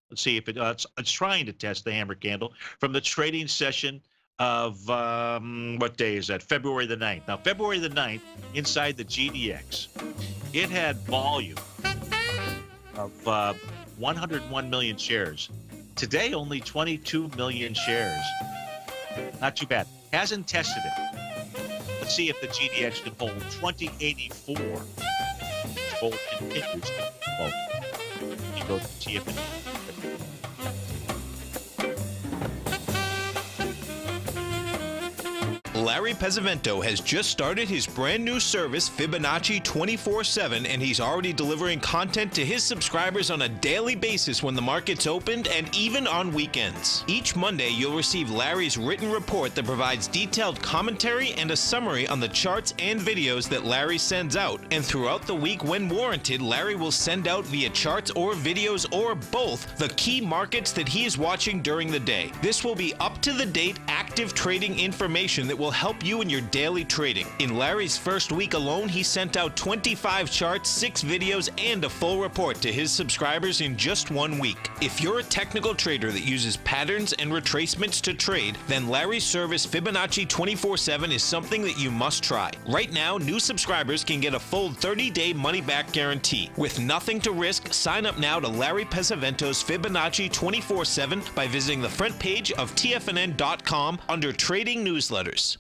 Let's see if it, uh, it's, it's trying to test the hammer candle from the trading session of, um, what day is that? February the ninth. Now, February the ninth, inside the G D X, it had volume of uh, one hundred one million shares. Today, only twenty-two million shares. Not too bad. Hasn't tested it. Let's see if the G D X can hold twenty eighty-four. Hold continues to hold. You go to T F N N. Larry Pesavento has just started his brand new service, Fibonacci twenty-four seven, and he's already delivering content to his subscribers on a daily basis when the market's opened and even on weekends. Each Monday, you'll receive Larry's written report that provides detailed commentary and a summary on the charts and videos that Larry sends out. And throughout the week, when warranted, Larry will send out via charts or videos or both the key markets that he is watching during the day. This will be up-to-the-date, active trading information that will help you in your daily trading. In Larry's first week alone, he sent out twenty-five charts, six videos, and a full report to his subscribers in just one week. If you're a technical trader that uses patterns and retracements to trade, then Larry's service Fibonacci twenty-four seven is something that you must try. Right now, new subscribers can get a full thirty day money-back guarantee. With nothing to risk, sign up now to Larry Pesavento's Fibonacci twenty-four seven by visiting the front page of T F N N dot com under Trading Newsletters.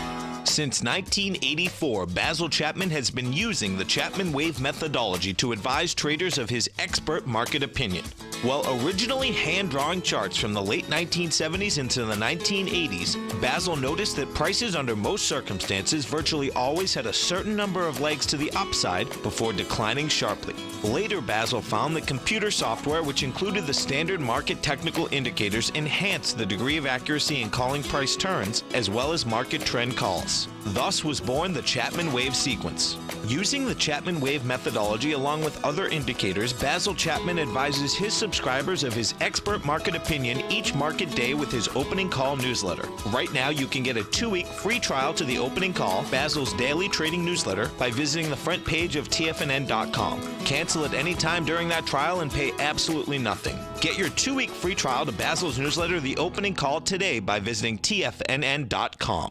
Since nineteen eighty-four, Basil Chapman has been using the Chapman Wave methodology to advise traders of his expert market opinion. While originally hand-drawing charts from the late nineteen seventies into the nineteen eighties, Basil noticed that prices under most circumstances virtually always had a certain number of legs to the upside before declining sharply. Later, Basil found that computer software, which included the standard market technical indicators, enhanced the degree of accuracy in calling price turns, as well as market trend calls. Thus was born the Chapman Wave sequence. Using the Chapman Wave methodology along with other indicators, Basil Chapman advises his subscribers of his expert market opinion each market day with his opening call newsletter. Right now, you can get a two-week free trial to the opening call, Basil's daily trading newsletter, by visiting the front page of T F N N dot com. Cancel at any time during that trial and pay absolutely nothing. Get your two-week free trial to Basil's newsletter, The Opening Call, today by visiting T F N N dot com.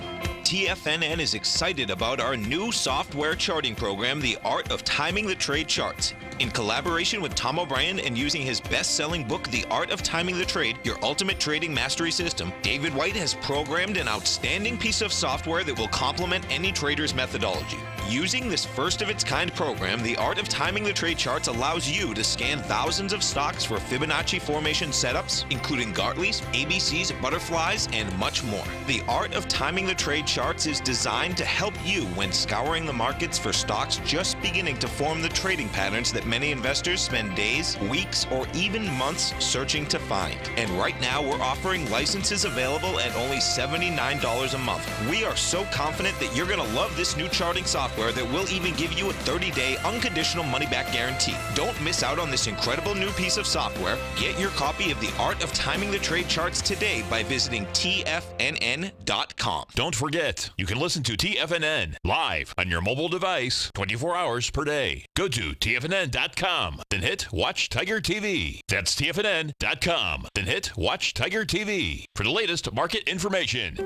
T F N N is excited about our new software charting program, The Art of Timing the Trade Charts. In collaboration with Tom O'Brien and using his best-selling book, The Art of Timing the Trade, Your Ultimate Trading Mastery System, David White has programmed an outstanding piece of software that will complement any trader's methodology. Using this first-of-its-kind program, The Art of Timing the Trade Charts allows you to scan thousands of stocks for Fibonacci formation setups, including Gartley's, A B C's, butterflies, and much more. The Art of Timing the Trade Charts is designed to help you when scouring the markets for stocks just beginning to form the trading patterns that many investors spend days, weeks, or even months searching to find. And right now, we're offering licenses available at only seventy-nine dollars a month. We are so confident that you're going to love this new charting software that will even give you a thirty day unconditional money-back guarantee. Don't miss out on this incredible new piece of software. Get your copy of The Art of Timing the Trade Charts today by visiting T F N N dot com. Don't forget, you can listen to T F N N live on your mobile device twenty-four hours per day. Go to T F N N dot com, then hit Watch Tiger T V. That's T F N N dot com, then hit Watch Tiger T V for the latest market information.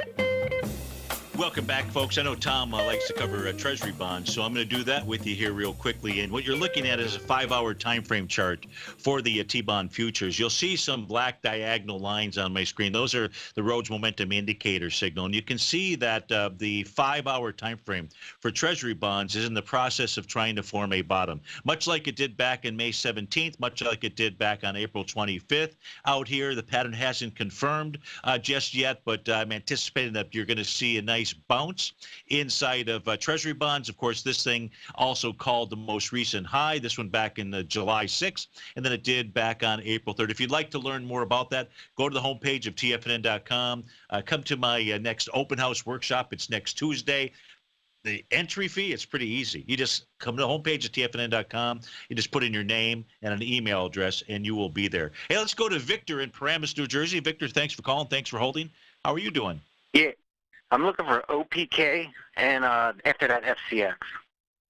Welcome back, folks. I know Tom uh, likes to cover uh, Treasury bonds, so I'm going to do that with you here real quickly. And what you're looking at is a five-hour time frame chart for the uh, T-bond futures. You'll see some black diagonal lines on my screen. Those are the Rhodes Momentum Indicator signal. And you can see that uh, the five-hour time frame for Treasury bonds is in the process of trying to form a bottom, much like it did back in May seventeenth, much like it did back on April twenty-fifth. Out here, the pattern hasn't confirmed uh, just yet, but uh, I'm anticipating that you're going to see a nice bounce inside of uh, Treasury bonds. Of course, this thing also called the most recent high, this one back in uh, July sixth, and then it did back on April third. If you'd like to learn more about that, go to the homepage of T F N N dot com. Uh, come to my uh, next open house workshop. It's next Tuesday. The entry fee, it's pretty easy. You just come to the homepage of T F N N dot com. You just put in your name and an email address, and you will be there. Hey, let's go to Victor in Paramus, New Jersey. Victor, thanks for calling. Thanks for holding. How are you doing? Yeah. I'm looking for O P K and uh, after that F C X.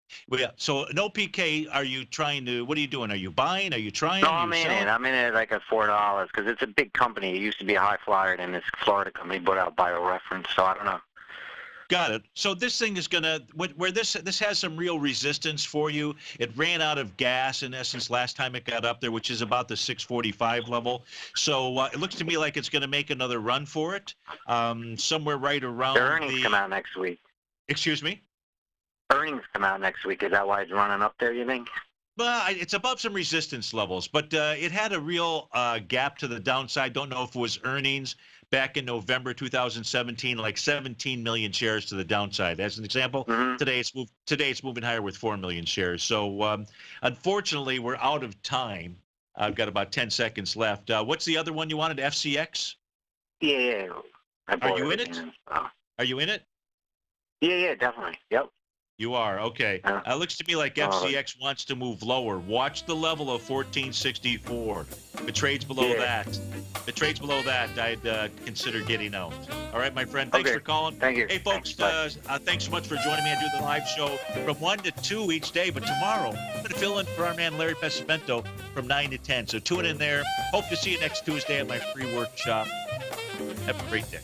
Well, yeah. So no P K. Are you trying to? What are you doing? Are you buying? Are you trying? No, Are I'm you in selling? it. I'm in it like at four dollars because it's a big company. It used to be a high flyer, and this Florida company bought out BioReference. So I don't know. Got it. So this thing is gonna where this this has some real resistance for you. It ran out of gas in essence last time it got up there, which is about the six forty-five level. So uh, it looks to me like it's going to make another run for it, um, somewhere right around The earnings the. come out next week. Excuse me. Earnings come out next week. Is that why it's running up there? You think? Well, it's above some resistance levels, but uh, it had a real uh, gap to the downside. Don't know if it was earnings back in November two thousand seventeen, like seventeen million shares to the downside. As an example, Mm-hmm. today it's moved, today it's moving higher with four million shares. So um, unfortunately, we're out of time. I've got about ten seconds left. Uh, what's the other one you wanted? F C X? Yeah, yeah. I Are bought you in it? again, so. Are you in it? Yeah, yeah, definitely. Yep. You are, okay. Uh, Uh, looks to me like F C X wants to move lower. Watch the level of fourteen sixty-four. If it trades below Yeah. that, if it trades below that, I'd uh, consider getting out. All right, my friend. Thanks Okay. for calling. Thank you. Hey, folks, Thanks. uh, uh, thanks so much for joining me. I do the live show from one to two each day, but tomorrow I'm going to fill in for our man Larry Pesavento from nine to ten. So tune in there. Hope to see you next Tuesday at my free workshop. Have a great day.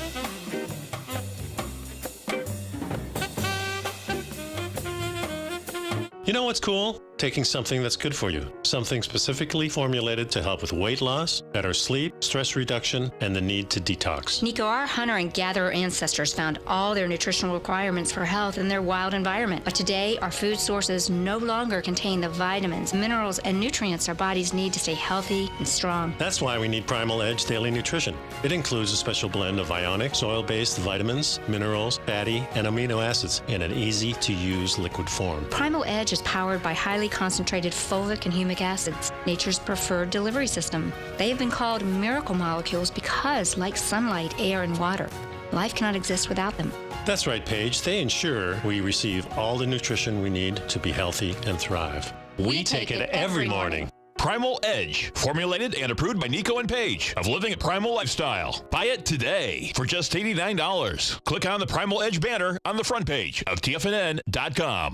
You know what's cool? Taking something that's good for you. Something specifically formulated to help with weight loss, better sleep, stress reduction, and the need to detox. Nico, our hunter and gatherer ancestors found all their nutritional requirements for health in their wild environment. But today, our food sources no longer contain the vitamins, minerals, and nutrients our bodies need to stay healthy and strong. That's why we need Primal Edge Daily Nutrition. It includes a special blend of ionic, soil-based vitamins, minerals, fatty, and amino acids in an easy-to-use liquid form. Primal Edge is powered by highly concentrated fulvic and humic acids, nature's preferred delivery system. They have been called miracle molecules because, like sunlight, air, and water, life cannot exist without them. That's right, Paige. They ensure we receive all the nutrition we need to be healthy and thrive. We, We take, take it, it every every morning. morning. Primal Edge, formulated and approved by Nico and Paige of Living a Primal Lifestyle. Buy it today for just eighty-nine dollars. Click on the Primal Edge banner on the front page of T F N N dot com.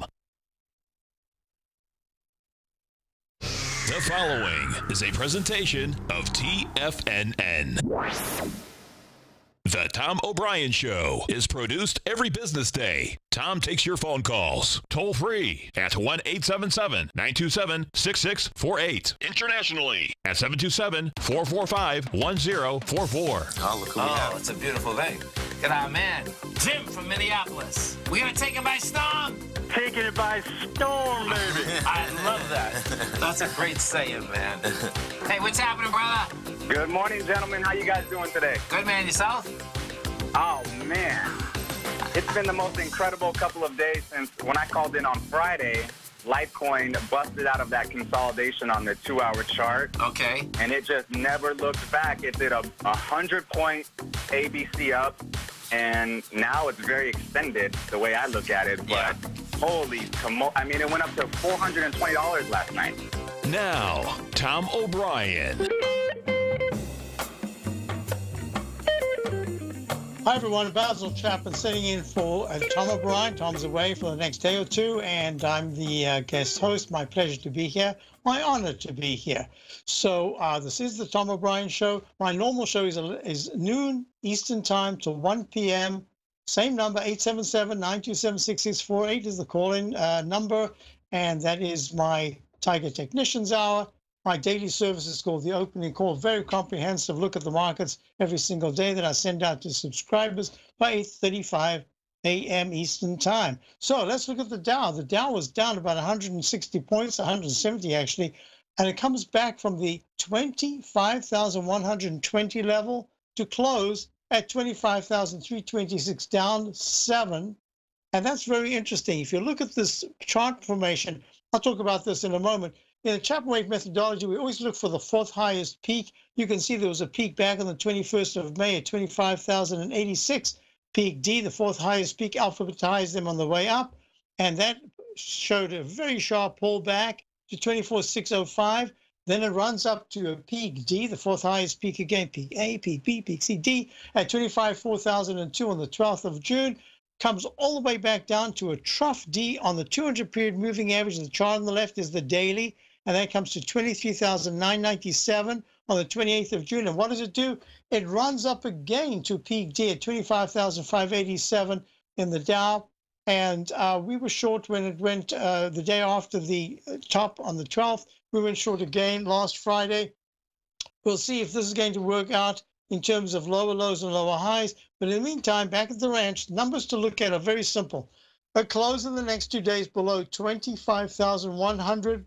The following is a presentation of T F N N. The Tom O'Brien Show is produced every business day. Tom takes your phone calls toll free at one eight seven seven, nine two seven, six six four eight. Internationally at seven two seven, four four five, one zero four four. Oh, look who we have. Oh, it's a beautiful day. Look at our man, Jim from Minneapolis. We gonna take it by storm? Taking it by storm, baby. I love that. That's a great saying, man. Hey, what's happening, brother? Good morning, gentlemen. How you guys doing today? Good, man. Yourself? Oh, man. It's been the most incredible couple of days since when I called in on Friday, Litecoin busted out of that consolidation on the two-hour chart. Okay. And it just never looked back. It did a one hundred point A B C up, and now it's very extended the way I look at it. But Yeah. holy commo- I mean, it went up to four hundred twenty dollars last night. Now, Tom O'Brien. Hi everyone, Basil Chapman sitting in for uh, Tom O'Brien. Tom's away for the next day or two, and I'm the uh, guest host. My pleasure to be here. My honor to be here. So uh, this is the Tom O'Brien Show. My normal show is, is noon Eastern Time to one p m Same number, eight seven seven, nine two seven, six six four eight is the call-in uh, number, and that is my Tiger Technicians Hour. My daily service is called The Opening Call. Very comprehensive look at the markets every single day that I send out to subscribers by eight thirty-five a m Eastern Time. So let's look at the Dow. The Dow was down about one hundred sixty points, one hundred seventy actually, and it comes back from the twenty-five thousand one hundred twenty level to close at twenty-five thousand three hundred twenty-six, down seven. And that's very interesting. If you look at this chart formation, I'll talk about this in a moment. In the Chapman Wave methodology, we always look for the fourth highest peak. You can see there was a peak back on the twenty-first of May at twenty-five thousand eighty-six. Peak D, the fourth highest peak, alphabetized them on the way up. And that showed a very sharp pullback to twenty-four thousand six hundred five. Then it runs up to a peak D, the fourth highest peak again, peak A, peak B, peak C, D, at twenty-five thousand four hundred two on the twelfth of June. comes all the way back down to a trough D on the two hundred period moving average. The chart on the left is the daily, and that comes to twenty-three thousand nine hundred ninety-seven on the twenty-eighth of June. And what does it do? It runs up again to peak D at twenty-five thousand five hundred eighty-seven in the Dow. And uh, we were short when it went uh, the day after the top on the twelfth. We went short again last Friday. We'll see if this is going to work out in terms of lower lows and lower highs. But in the meantime, back at the ranch, numbers to look at are very simple. A close in the next two days below twenty-five thousand one hundred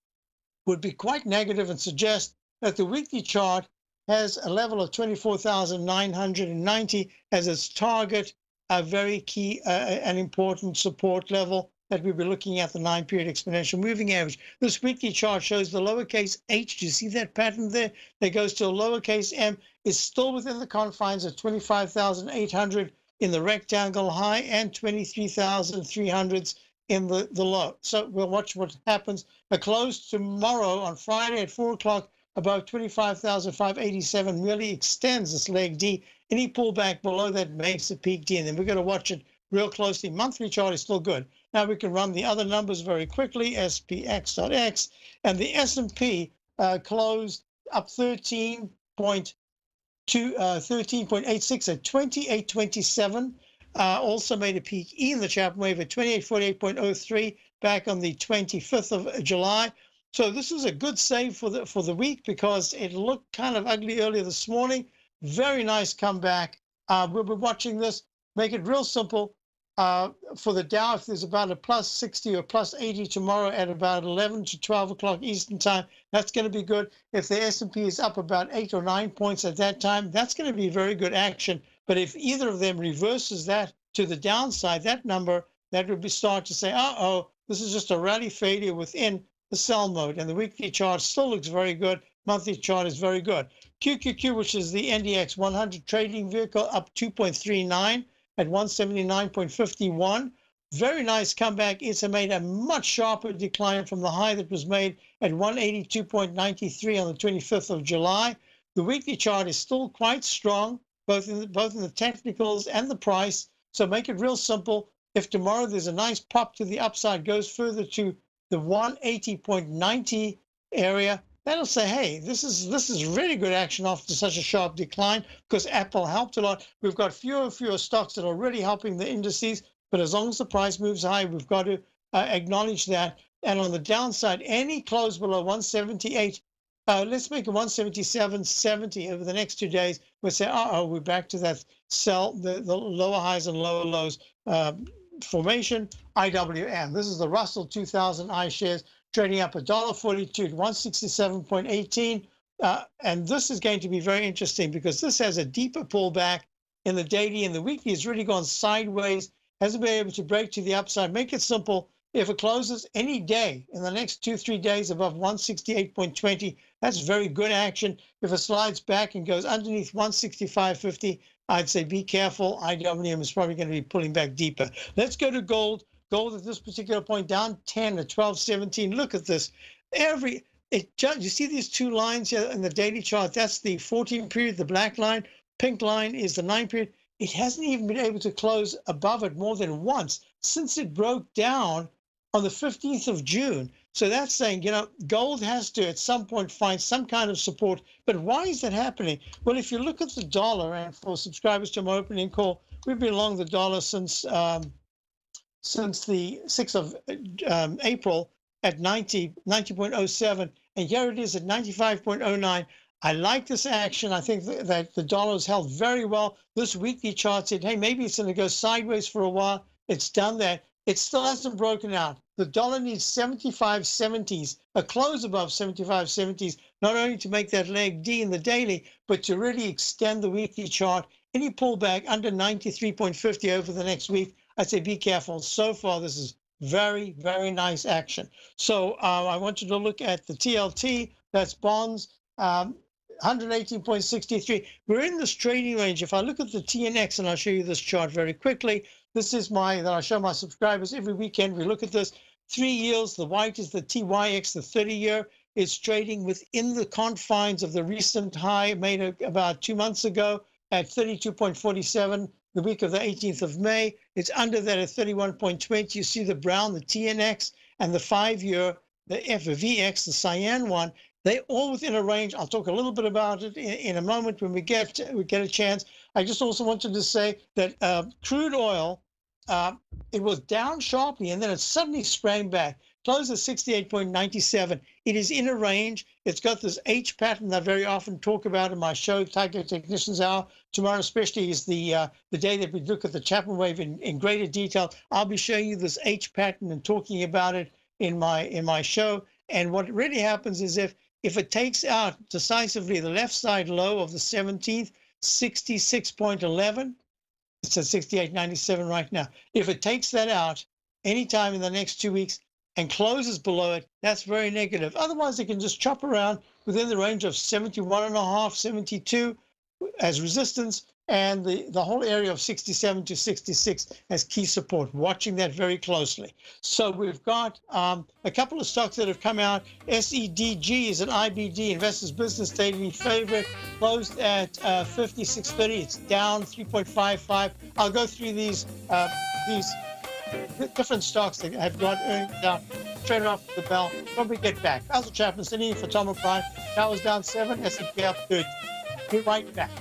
would be quite negative and suggest that the weekly chart has a level of twenty-four thousand nine hundred ninety as its target, a very key uh, and important support level that we'll be looking at, the nine period exponential moving average. This weekly chart shows the lowercase h. Do you see that pattern there? That goes to a lowercase m. Is still within the confines of twenty-five thousand eight hundred in the rectangle high and twenty-three thousand three hundreds in the, the low. So we'll watch what happens. A close tomorrow on Friday at four o'clock above twenty-five thousand five hundred eighty-seven really extends this leg D. Any pullback below that makes a peak D, and then we're going to watch it real closely. Monthly chart is still good. Now we can run the other numbers very quickly, S P X dot X, and the S and P uh, closed up thirteen point two, uh, thirteen point eight six at twenty-eight twenty-seven. Uh, also made a peak E in the Chapman wave at twenty-eight forty-eight point oh three back on the twenty-fifth of July. So this is a good save for the for the week because it looked kind of ugly earlier this morning. Very nice comeback. Uh, we'll be watching this. Make it real simple. Uh, for the Dow, if there's about a plus sixty or plus eighty tomorrow at about eleven to twelve o'clock Eastern time, that's going to be good. If the S and P is up about eight or nine points at that time, that's going to be very good action. But if either of them reverses that to the downside, that number, that would be start to say, uh-oh, this is just a rally failure within the sell mode. And the weekly chart still looks very good. Monthly chart is very good. Q Q Q, which is the N D X one hundred trading vehicle, up two point three nine at one seventy-nine point five one. Very nice comeback. It's made a much sharper decline from the high that was made at one eighty-two point nine three on the twenty-fifth of July. The weekly chart is still quite strong, both in the, both in the technicals and the price. So make it real simple. If tomorrow there's a nice pop to the upside, goes further to the one eighty point nine zero area, that'll say, hey, this is this is really good action after such a sharp decline because Apple helped a lot. We've got fewer and fewer stocks that are really helping the indices, but as long as the price moves high, we've got to uh, acknowledge that. And on the downside, any close below one seventy-eight, uh, let's make it one seventy-seven seventy over the next two days. We'll say, uh-oh, we're back to that sell, the, the lower highs and lower lows uh, formation. I W M. This is the Russell two thousand iShares, trading up one dollar forty-two to one sixty-seven point one eight. Uh, and this is going to be very interesting because this has a deeper pullback in the daily, and the weekly has really gone sideways, hasn't been able to break to the upside. Make it simple. If it closes any day in the next two, three days above one sixty-eight point two zero, that's very good action. If it slides back and goes underneath one sixty-five fifty, I'd say be careful. I W M is probably going to be pulling back deeper. Let's go to gold. Gold at this particular point down ten to twelve seventeen. Look at this. Every it just, you see these two lines here in the daily chart. That's the fourteen period, the black line. Pink line is the nine period. It hasn't even been able to close above it more than once since it broke down on the fifteenth of June. So that's saying, you know, gold has to at some point find some kind of support. But why is that happening? Well, if you look at the dollar, and for subscribers to my opening call, we've been along the dollar since um, since the sixth of um, April at ninety, ninety point oh seven. And here it is at ninety-five point oh nine. I like this action. I think that, that the dollar has held very well. This weekly chart said, hey, maybe it's going to go sideways for a while. It's done that. It still hasn't broken out. The dollar needs seventy-five seventies, a close above seventy-five seventies, not only to make that leg D in the daily, but to really extend the weekly chart. Any pullback under ninety-three point five zero over the next week, I'd say be careful. So far, this is very, very nice action. So uh, I want you to look at the T L T, that's bonds, um, one eighteen point six three. We're in this trading range. If I look at the T N X, and I'll show you this chart very quickly, this is my, that I show my subscribers every weekend. We look at this. Three yields, the white is the T Y X, the thirty year. It's trading within the confines of the recent high made a, about two months ago at thirty-two point four seven. the week of the eighteenth of May. It's under that at thirty-one point two zero. You see the brown, the T N X, and the five-year, the F V X, the cyan one. They're all within a range. I'll talk a little bit about it in, in a moment when we get we get a chance. I just also wanted to say that uh, crude oil, uh, it was down sharply, and then it suddenly sprang back. Closed at sixty-eight point nine seven. It is in a range. It's got this H pattern that I very often talk about in my show, Tiger Technicians Hour. Tomorrow especially is the uh, the day that we look at the Chapman wave in, in greater detail. I'll be showing you this H pattern and talking about it in my in my show. And what really happens is if if it takes out decisively the left side low of the seventeenth, sixty-six point one one, it's at sixty-eight ninety-seven right now. If it takes that out anytime in the next two weeks, and closes below it, that's very negative. Otherwise, it can just chop around within the range of seventy-one and a half, seventy-two as resistance, and the, the whole area of sixty-seven to sixty-six as key support, watching that very closely. So we've got um, a couple of stocks that have come out. S E D G is an I B D, Investors Business Daily favorite, closed at uh, fifty-six thirty. It's down three point five five. I'll go through these uh, these different stocks that have got earnings down straight off the bell when we get back. Basil Chapman sitting in for Tom O'Brien. Dow was down seven, S and P up thirty. Be right back.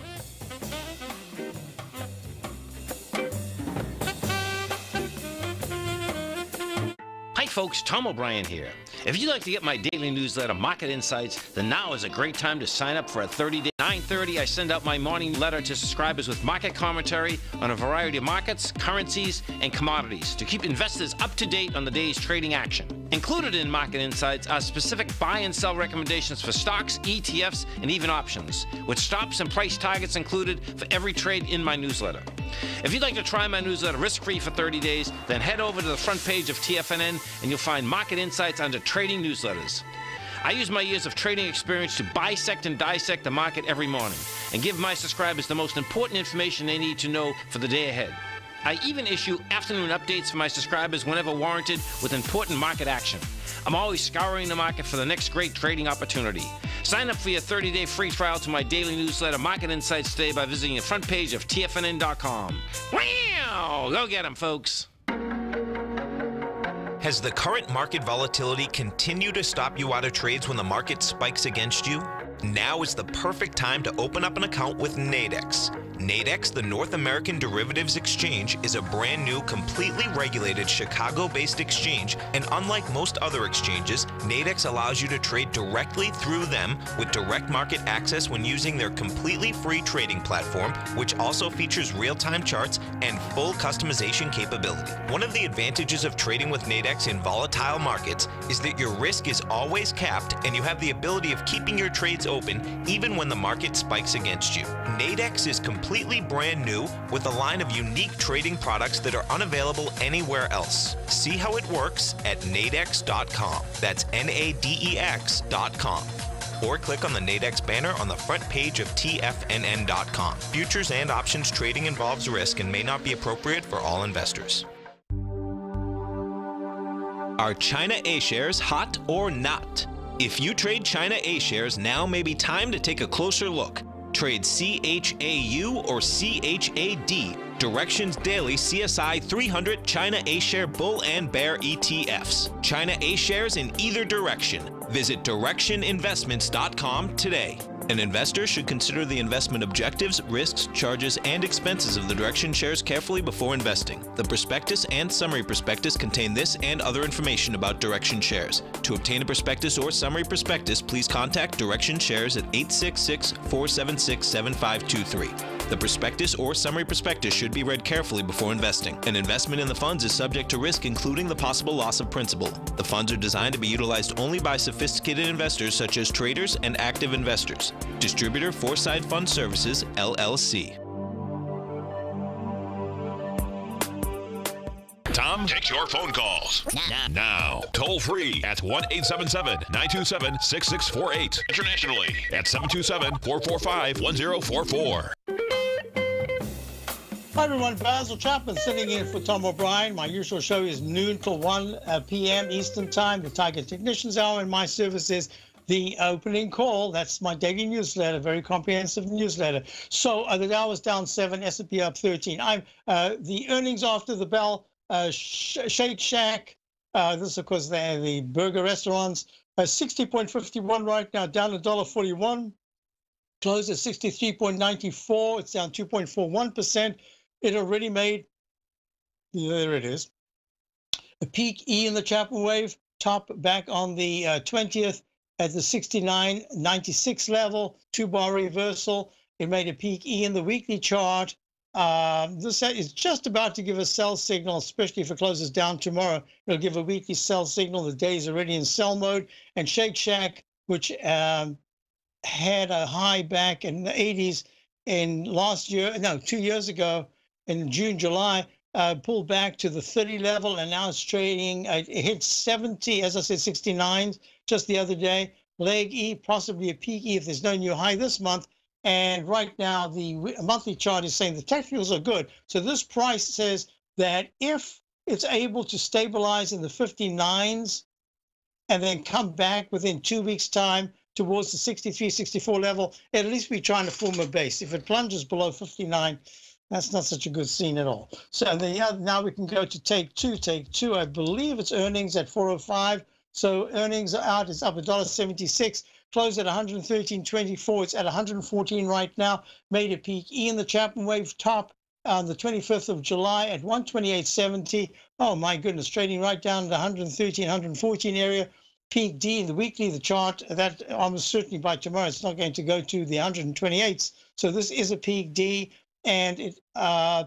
Hi folks, Tom O'Brien here. If you'd like to get my daily newsletter, Market Insights, then now is a great time to sign up for a thirty day. nine thirty, I send out my morning letter to subscribers with market commentary on a variety of markets, currencies, and commodities to keep investors up to date on the day's trading action. Included in Market Insights are specific buy and sell recommendations for stocks, E T Fs, and even options, with stops and price targets included for every trade in my newsletter. If you'd like to try my newsletter risk-free for thirty days, then head over to the front page of T F N N and you'll find Market Insights under Trading Newsletters. I use my years of trading experience to bisect and dissect the market every morning and give my subscribers the most important information they need to know for the day ahead. I even issue afternoon updates for my subscribers whenever warranted with important market action. I'm always scouring the market for the next great trading opportunity. Sign up for your thirty day free trial to my daily newsletter, Market Insights, today by visiting the front page of T F N N dot com. Wow! Go get 'em, folks. Has the current market volatility continued to stop you out of trades when the market spikes against you? Now is the perfect time to open up an account with Nadex. Nadex, the North American Derivatives Exchange, is a brand new, completely regulated Chicago-based exchange, and unlike most other exchanges, Nadex allows you to trade directly through them with direct market access when using their completely free trading platform, which also features real-time charts and full customization capability. One of the advantages of trading with Nadex in volatile markets is that your risk is always capped and you have the ability of keeping your trades open even when the market spikes against you. Nadex is completely brand new with a line of unique trading products that are unavailable anywhere else. See how it works at nadex dot com. That's N A D E X dot com. Or click on the Nadex banner on the front page of T F N N dot com. Futures and options trading involves risk and may not be appropriate for all investors. Are China A-shares hot or not? If you trade China A-shares, now may be time to take a closer look. Trade C H A U or C H A D, Directions Daily C S I three hundred China A-share Bull and Bear E T Fs. China A-shares in either direction. Visit direction investments dot com today. An investor should consider the investment objectives, risks, charges, and expenses of the Direction shares carefully before investing. The prospectus and summary prospectus contain this and other information about Direction shares. To obtain a prospectus or summary prospectus, please contact Direction shares at eight six six, four seven six, seven five two three. The prospectus or summary prospectus should be read carefully before investing. An investment in the funds is subject to risk, including the possible loss of principal. The funds are designed to be utilized only by sophisticated investors such as traders and active investors. Distributor Foreside Fund Services, L L C. Tom takes your phone calls now. now. Toll free at one eight seven seven, nine two seven, six six four eight. Internationally at seven two seven, four four five, one zero four four. Hi everyone, Basil Chapman sitting in for Tom O'Brien. My usual show is noon till one p m Eastern Time, the Tiger Technicians Hour, and my service is the opening call. That's my daily newsletter, very comprehensive newsletter. So uh, the Dow was down seven, S and P up thirteen. I'm uh, the earnings after the bell. Uh, Sh Shake Shack. Uh, this, of course, they're the burger restaurants. Uh, sixty point five one right now, down a dollar forty-one. Closed at sixty-three point nine four. It's down two point four one percent. It already made, there it is, a peak E in the Chapman wave, top back on the uh, twentieth at the sixty-nine ninety-six level, two-bar reversal. It made a peak E in the weekly chart. Uh, this is just about to give a sell signal, especially if it closes down tomorrow. It'll give a weekly sell signal. The day is already in sell mode. And Shake Shack, which um, had a high back in the eighties in last year, no, two years ago in June, July, uh, pulled back to the thirty level, and now it's trading. Uh, it hit seventy, as I said, sixty-nine just the other day. Leg E, possibly a peak E if there's no new high this month. And right now, the monthly chart is saying the technicals are good. So this price says that if it's able to stabilize in the fifty-nines and then come back within two weeks' time towards the sixty-three, sixty-four level, at least be trying to form a base. If it plunges below fifty-nine, that's not such a good scene at all. So the, now we can go to take two. Take two, I believe it's earnings at four oh five. So earnings are out. It's up a dollar seventy-six. Closed at one thirteen twenty-four. It's at one fourteen right now. Made a peak E in the Chapman wave top on the twenty-fifth of July at one twenty-eight seventy. Oh my goodness, trading right down to one thirteen, one fourteen area. Peak D in the weekly, the chart, that almost certainly by tomorrow it's not going to go to the one twenty-eights. So this is a peak D, and it uh,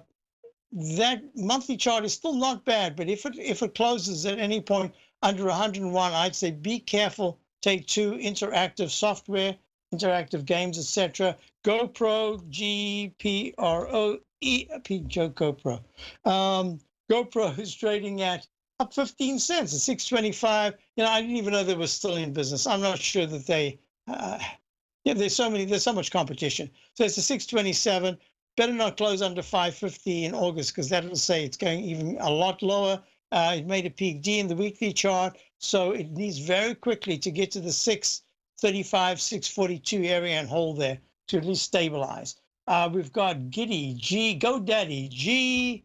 that monthly chart is still not bad. But if it if it closes at any point under one oh one, I'd say be careful. Take two, interactive software, interactive games, et cetera. GoPro, G P R O E, P, Joe GoPro. Um, GoPro is trading at up fifteen cents at six twenty-five. You know, I didn't even know they were still in business. I'm not sure that they, uh, yeah, there's so many, there's so much competition. So it's a six twenty-seven. Better not close under five fifty in August, because that'll say it's going even a lot lower. Uh, it made a peak D in the weekly chart, so it needs very quickly to get to the six thirty-five, six forty-two area and hold there to at least stabilize. Uh, we've got Giddy, G, GoDaddy, G,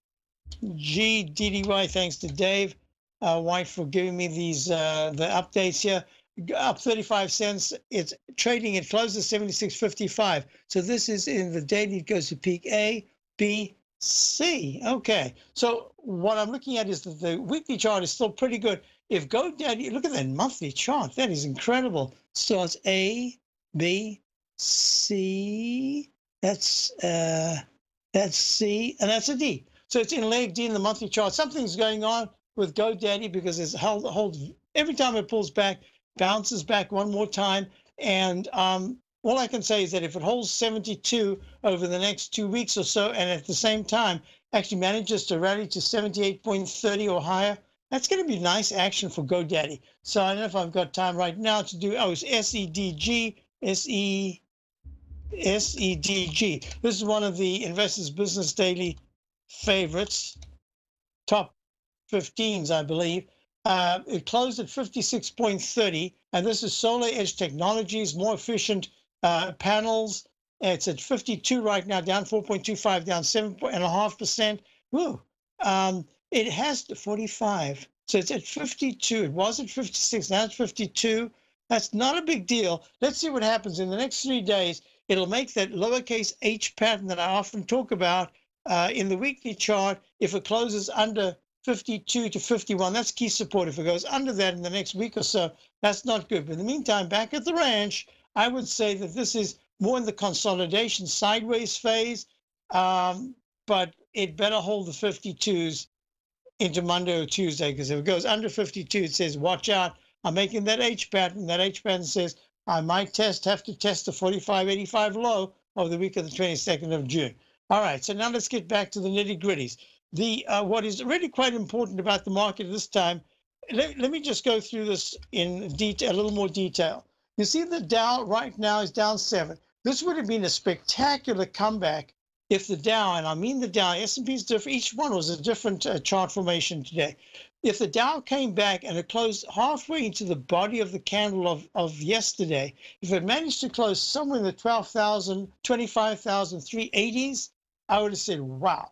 G, D D Y, thanks to Dave uh, White for giving me these uh, the updates here. Up thirty-five cents. It's trading, it closes seventy-six fifty-five. So this is in the daily, it goes to peak A, B, C. Okay, so what I'm looking at is that the weekly chart is still pretty good. If GoDaddy, look at that monthly chart, that is incredible. So it's A, B, C, that's uh, that's C, and that's a D. So it's in leg D in the monthly chart. Something's going on with GoDaddy because it's held, hold every time it pulls back, bounces back one more time, and um, all I can say is that if it holds seventy-two over the next two weeks or so, and at the same time actually manages to rally to seventy-eight point three or higher, that's going to be nice action for GoDaddy. So I don't know if I've got time right now to do, oh, it's S E D G, S E, S E D G. This is one of the Investors Business Daily favorites, top fifteens, I believe. Uh, it closed at fifty-six point three, and this is Solar Edge Technologies, more efficient uh, panels. It's at fifty-two right now, down four point two five, down seven point five percent. Woo! Um, it has to forty-five, so it's at fifty-two. It was at fifty-six, now it's fifty-two. That's not a big deal. Let's see what happens in the next three days. It'll make that lowercase h pattern that I often talk about uh, in the weekly chart. If it closes under fifty-two to fifty-one, that's key support. If it goes under that in the next week or so, that's not good. But in the meantime, back at the ranch, I would say that this is more in the consolidation sideways phase, um, but it better hold the fifty-twos into Monday or Tuesday, because if it goes under fifty-two, it says, watch out, I'm making that H pattern. That H pattern says, I might test, have to test the forty-five eighty-five low of the week of the twenty-second of June. All right, so now let's get back to the nitty gritties. The uh, what is really quite important about the market this time, let, let me just go through this in detail, a little more detail. You see the Dow right now is down seven. This would have been a spectacular comeback if the Dow, and I mean the Dow, S and P is different, each one was a different uh, chart formation today. If the Dow came back and it closed halfway into the body of the candle of, of yesterday, if it managed to close somewhere in the twelve thousand, twenty-five thousand three eighties, I would have said, wow.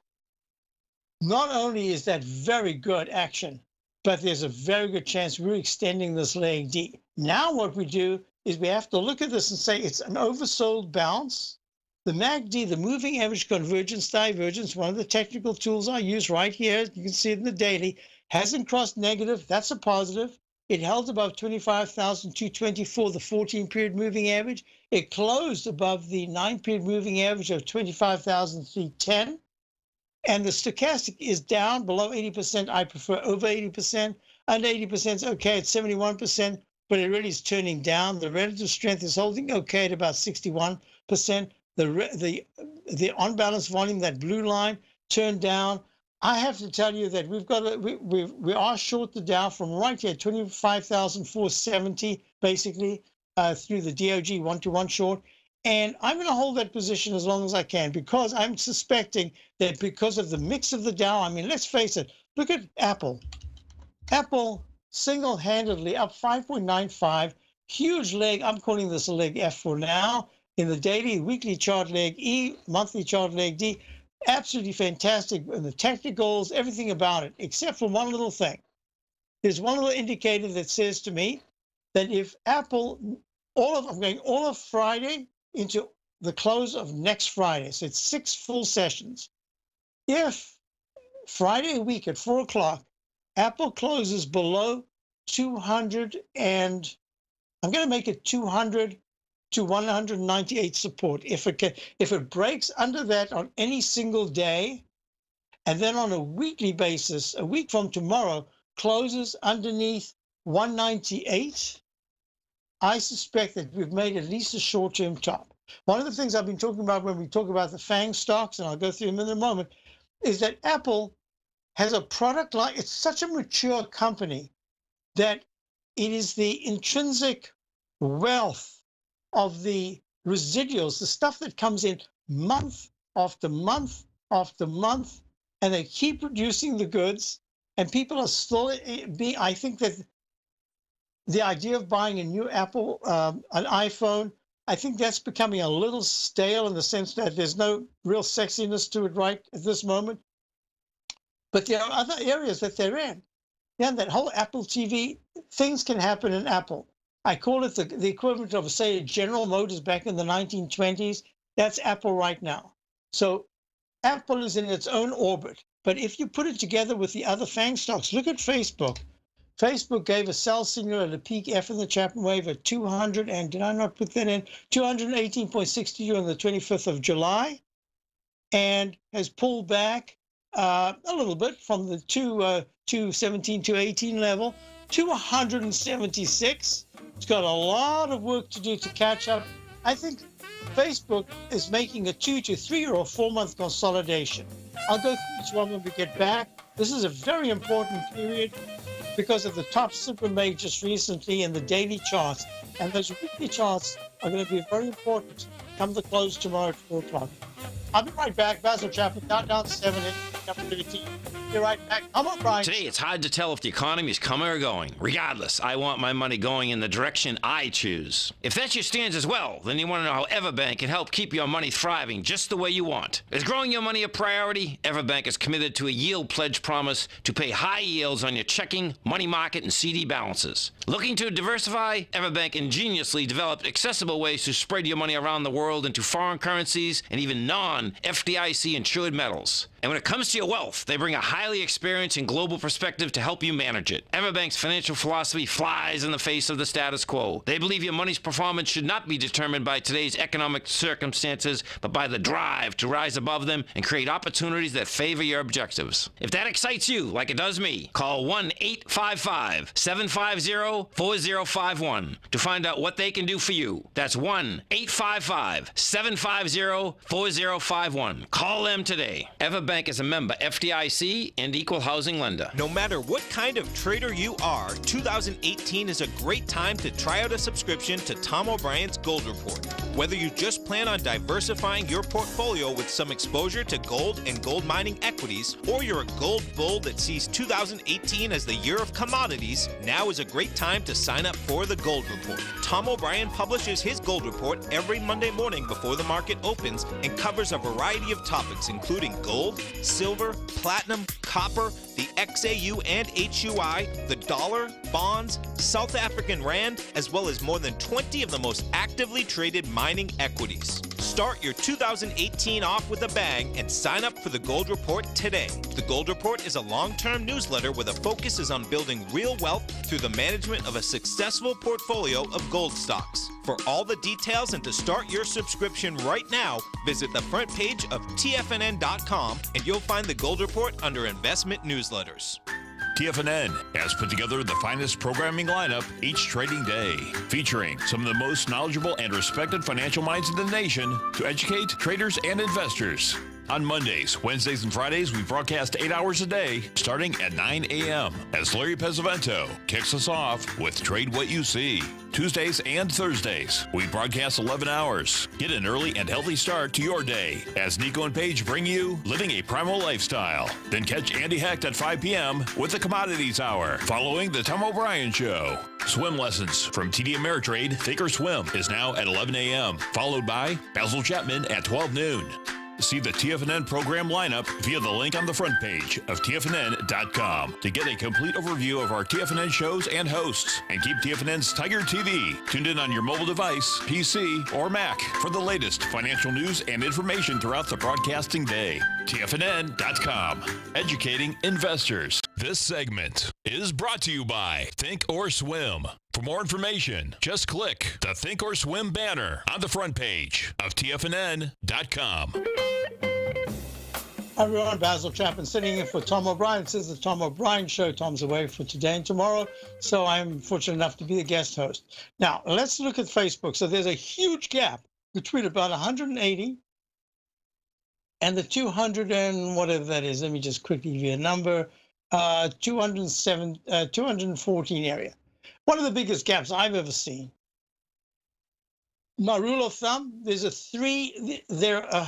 Not only is that very good action, but there's a very good chance we're extending this leg D. Now what we do is we have to look at this and say it's an oversold bounce. The M A C D, the moving average convergence divergence, one of the technical tools I use right here, you can see it in the daily, hasn't crossed negative. That's a positive. It held above twenty-five thousand two hundred twenty-four, the fourteen period moving average. It closed above the nine period moving average of twenty-five thousand three hundred ten. And the stochastic is down below eighty percent. I prefer over eighty percent. Under eighty percent is okay at seventy-one percent, but it really is turning down. The relative strength is holding okay at about sixty-one percent. The, the, the on-balance volume, that blue line, turned down. I have to tell you that we've got a, we, we, we are short the Dow from right here, twenty-five thousand four hundred seventy, basically, uh, through the D O G one-to-one short. And I'm going to hold that position as long as I can because I'm suspecting that because of the mix of the Dow, I mean, let's face it, look at Apple. Apple single-handedly up five point nine five, huge leg. I'm calling this a leg F for now. In the daily, weekly chart leg E, monthly chart leg D, absolutely fantastic. And the technicals, everything about it, except for one little thing. There's one little indicator that says to me that if Apple, all of, I'm going all of Friday into the close of next Friday, so it's six full sessions. If Friday a week at four o'clock, Apple closes below two hundred and I'm going to make it two hundred to one hundred ninety-eight support. If it can, if it breaks under that on any single day, and then on a weekly basis, a week from tomorrow, closes underneath one ninety-eight, I suspect that we've made at least a short-term top. One of the things I've been talking about when we talk about the FANG stocks, and I'll go through them in a moment, is that Apple has a product line. It's such a mature company that it is the intrinsic wealth of the residuals, the stuff that comes in month after month after month, and they keep producing the goods, and people are still being, I think that the idea of buying a new Apple, um, an iPhone, I think that's becoming a little stale in the sense that there's no real sexiness to it right at this moment. But there are other areas that they're in. Yeah, that whole Apple T V, things can happen in Apple. I call it the, the equivalent of, say, General Motors back in the nineteen twenties. That's Apple right now. So Apple is in its own orbit. But if you put it together with the other FANG stocks, look at Facebook. Facebook gave a sell signal at a peak F in the Chapman wave at two hundred, and did I not put that in? two hundred eighteen point six two on the twenty-fifth of July, and has pulled back uh, a little bit from the two, uh, two seventeen, two eighteen level to one hundred seventy-six. It's got a lot of work to do to catch up. I think Facebook is making a two to three or four month consolidation. I'll go through each one when we get back. This is a very important period because of the top super made just recently in the daily charts. And those weekly charts are going to be very important come the close tomorrow at four o'clock. I'll be right back. Basil Chapman, Countdown seven, number thirteen. Be right back. I'm on, Brian. Today, it's hard to tell if the economy is coming or going. Regardless, I want my money going in the direction I choose. If that's your stance as well, then you want to know how Everbank can help keep your money thriving just the way you want. Is growing your money a priority? Everbank is committed to a yield pledge promise to pay high yields on your checking, money market, and C D balances. Looking to diversify? Everbank ingeniously developed accessible ways to spread your money around the world into foreign currencies and even non-F D I C insured metals. And when it comes to your wealth, they bring a highly experienced and global perspective to help you manage it. Everbank's financial philosophy flies in the face of the status quo. They believe your money's performance should not be determined by today's economic circumstances, but by the drive to rise above them and create opportunities that favor your objectives. If that excites you, like it does me, call one eight five five, seven five zero, four zero five one to find out what they can do for you. That's one eight five five, seven five zero, four zero five one. Call them today. Everbank Bank is a member F D I C and equal housing lender. No matter what kind of trader you are, two thousand eighteen is a great time to try out a subscription to Tom O'Brien's Gold Report. Whether you just plan on diversifying your portfolio with some exposure to gold and gold mining equities, or you're a gold bull that sees two thousand eighteen as the year of commodities, now is a great time to sign up for the Gold Report. Tom O'Brien publishes his Gold Report every Monday morning before the market opens and covers a variety of topics including gold, silver, platinum, copper, the X A U and H U I, the dollar, bonds, South African rand, as well as more than twenty of the most actively traded mining equities. Start your two thousand eighteen off with a bang and sign up for the Gold Report today. The Gold Report is a long-term newsletter where the focus is on building real wealth through the management of a successful portfolio of gold stocks. For all the details and to start your subscription right now, visit the front page of T F N N dot com and you'll find the Gold Report under Investment Newsletters. T F N N has put together the finest programming lineup each trading day, featuring some of the most knowledgeable and respected financial minds in the nation to educate traders and investors. On Mondays, Wednesdays, and Fridays, we broadcast eight hours a day, starting at nine A M as Larry Pesavento kicks us off with Trade What You See. Tuesdays and Thursdays, we broadcast eleven hours. Get an early and healthy start to your day as Nico and Paige bring you Living a Primal Lifestyle. Then catch Andy Hecht at five P M with the Commodities Hour, following the Tom O'Brien Show. Swim lessons from T D Ameritrade Think or Swim is now at eleven A M, followed by Basil Chapman at twelve noon. See the T F N N program lineup via the link on the front page of T F N N dot com to get a complete overview of our T F N N shows and hosts. And keep T F N N's Tiger T V tuned in on your mobile device, P C, or Mac for the latest financial news and information throughout the broadcasting day. T F N N dot com, educating investors. This segment is brought to you by Think or Swim. For more information, just click the Think or Swim banner on the front page of T F N N dot com. Hi everyone, Basil Chapman sitting in for Tom O'Brien. This is the Tom O'Brien Show. Tom's away for today and tomorrow, so I'm fortunate enough to be the guest host. Now, let's look at Facebook. So there's a huge gap between about one hundred eighty and the two hundred and whatever that is. Let me just quickly give you a number. Uh, two hundred seven, uh, two hundred fourteen area. One of the biggest gaps I've ever seen. My rule of thumb, there's a three, there are,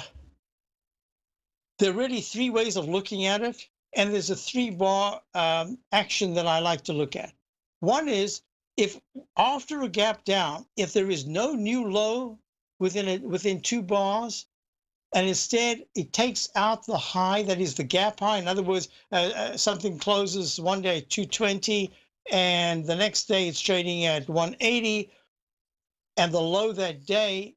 there are really three ways of looking at it, and there's a three bar um, action that I like to look at. One is if after a gap down, if there is no new low within it, within two bars, and instead it takes out the high that is the gap high. In other words, uh, uh, something closes one day at two twenty, and the next day it's trading at one eighty, and the low that day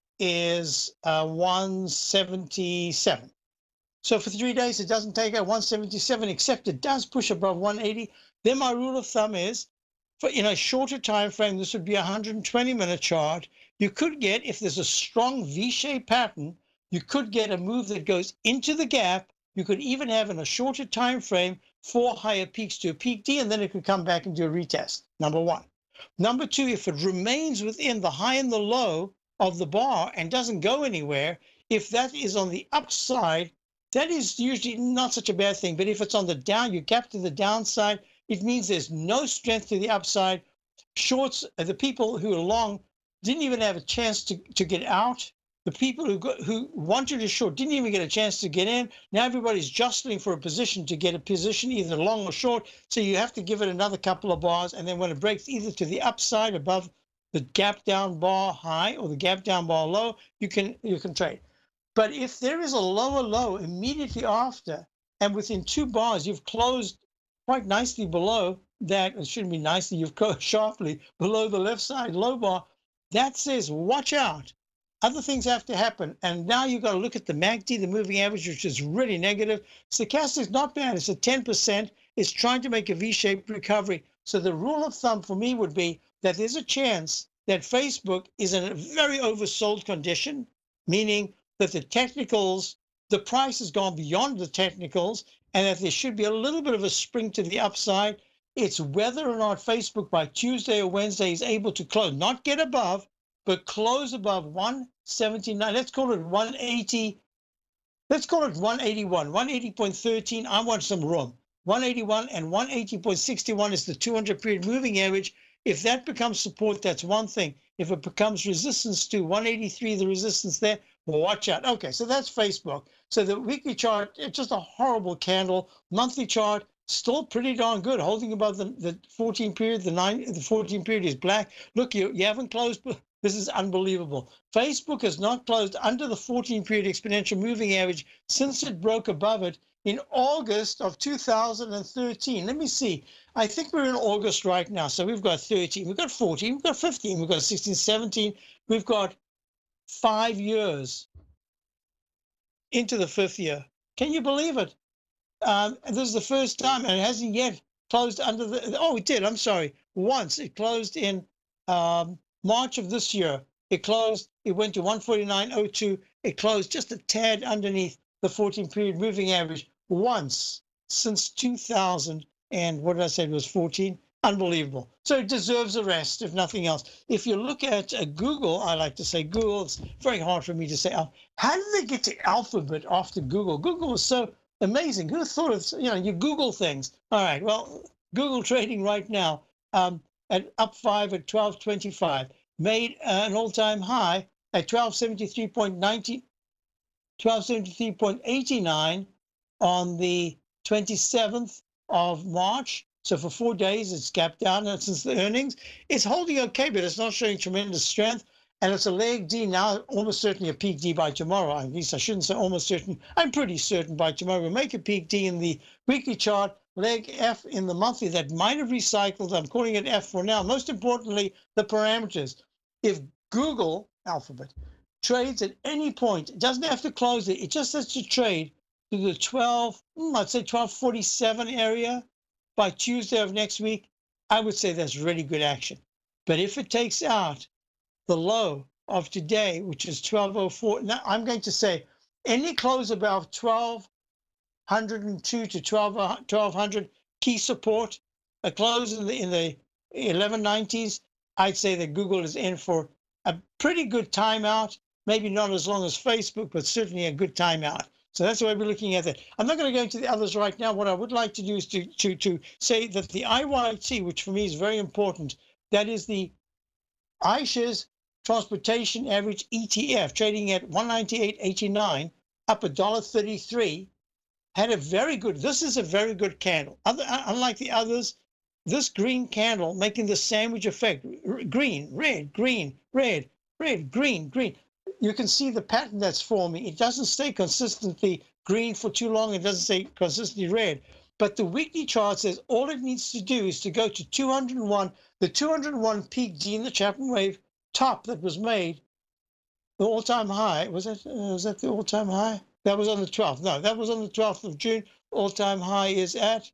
is uh, one seventy-seven. So for three days, it doesn't take out one seventy-seven, except it does push above one eighty. Then my rule of thumb is, for in a shorter time frame, this would be a one hundred twenty minute chart. You could get, if there's a strong V-shaped pattern, you could get a move that goes into the gap. You could even have in a shorter time frame four higher peaks to a peak D, and then it could come back and do a retest, number one. Number two, if it remains within the high and the low of the bar and doesn't go anywhere, if that is on the upside, that is usually not such a bad thing. But if it's on the down, you gap to the downside, it means there's no strength to the upside. Shorts, the people who are long didn't even have a chance to, to get out. The people who got, who wanted to short didn't even get a chance to get in. Now everybody's jostling for a position to get a position, either long or short. So you have to give it another couple of bars. And then when it breaks either to the upside above the gap down bar high or the gap down bar low, you can you can trade. But if there is a lower low immediately after, and within two bars, you've closed quite nicely below that, it shouldn't be nicely, you've closed sharply below the left side low bar, that says, watch out. Other things have to happen. And now you've got to look at the M A C D, the moving average, which is really negative. Stochastic is not bad. It's at ten percent. It's trying to make a V-shaped recovery. So the rule of thumb for me would be that there's a chance that Facebook is in a very oversold condition, meaning that the technicals, the price has gone beyond the technicals, and that there should be a little bit of a spring to the upside. It's whether or not Facebook by Tuesday or Wednesday is able to close, not get above, but close above one seventy-nine. Let's call it one eighty, let's call it one eighty-one, one eighty point one three. I want some room. one eighty-one and one eighty point six one is the two hundred period moving average. If that becomes support, that's one thing. If it becomes resistance to one eighty-three, the resistance there, watch out. Okay, so that's Facebook. So the weekly chart, it's just a horrible candle. Monthly chart, still pretty darn good, holding above the, the fourteen period. The nine, the fourteen period is black. Look, you, you haven't closed. This is unbelievable. Facebook has not closed under the fourteen period exponential moving average since it broke above it in August of two thousand thirteen. Let me see. I think we're in August right now. So we've got thirteen, we've got fourteen, we've got fifteen, we've got sixteen, seventeen. We've got five years into the fifth year. Can you believe it? Um, this is the first time, and it hasn't yet closed under the, oh, it did, I'm sorry. Once it closed in um, March of this year. It closed, it went to one forty-nine oh two. It closed just a tad underneath the fourteen period moving average once since two thousand. And what did I say? It was fourteen. Unbelievable. So it deserves a rest, if nothing else. If you look at uh, Google, I like to say Google, it's very hard for me to say, oh, how did they get to Alphabet after Google? Google was so amazing. Who thought of, you know, you Google things. All right, well, Google trading right now um, at up five at twelve twenty-five, made uh, an all-time high at twelve seventy-three point ninety, twelve seventy-three point eight nine on the twenty-seventh of March. So for four days, it's gapped down, and since the earnings, it's holding okay, but it's not showing tremendous strength. And it's a leg D now, almost certainly a peak D by tomorrow. At least I shouldn't say almost certain. I'm pretty certain by tomorrow we'll make a peak D in the weekly chart, leg F in the monthly that might have recycled. I'm calling it F for now. Most importantly, the parameters. If Google, Alphabet, trades at any point, it doesn't have to close it. It just has to trade to the twelve, I'd say twelve forty-seven area by Tuesday of next week. I would say that's really good action. But if it takes out the low of today, which is twelve oh four, now I'm going to say any close above twelve oh two to twelve hundred key support, a close in the in the eleven nineties, I'd say that Google is in for a pretty good timeout. Maybe not as long as Facebook, but certainly a good timeout. So that's the way we're looking at it. I'm not going to go into the others right now. What I would like to do is to, to, to say that the I Y T, which for me is very important, that is the iShares Transportation Average E T F, trading at one ninety-eight eighty-nine, up one dollar thirty-three, had a very good, this is a very good candle. Other, unlike the others, this green candle making the sandwich effect, green, red, green, red, red, green, green. You can see the pattern that's forming. It doesn't stay consistently green for too long. It doesn't stay consistently red. But the weekly chart says all it needs to do is to go to two hundred one, the two hundred one peak D in the Chapman wave top that was made, the all-time high. Was that, uh, was that the all-time high? That was on the twelfth. No, that was on the twelfth of June. All-time high is at,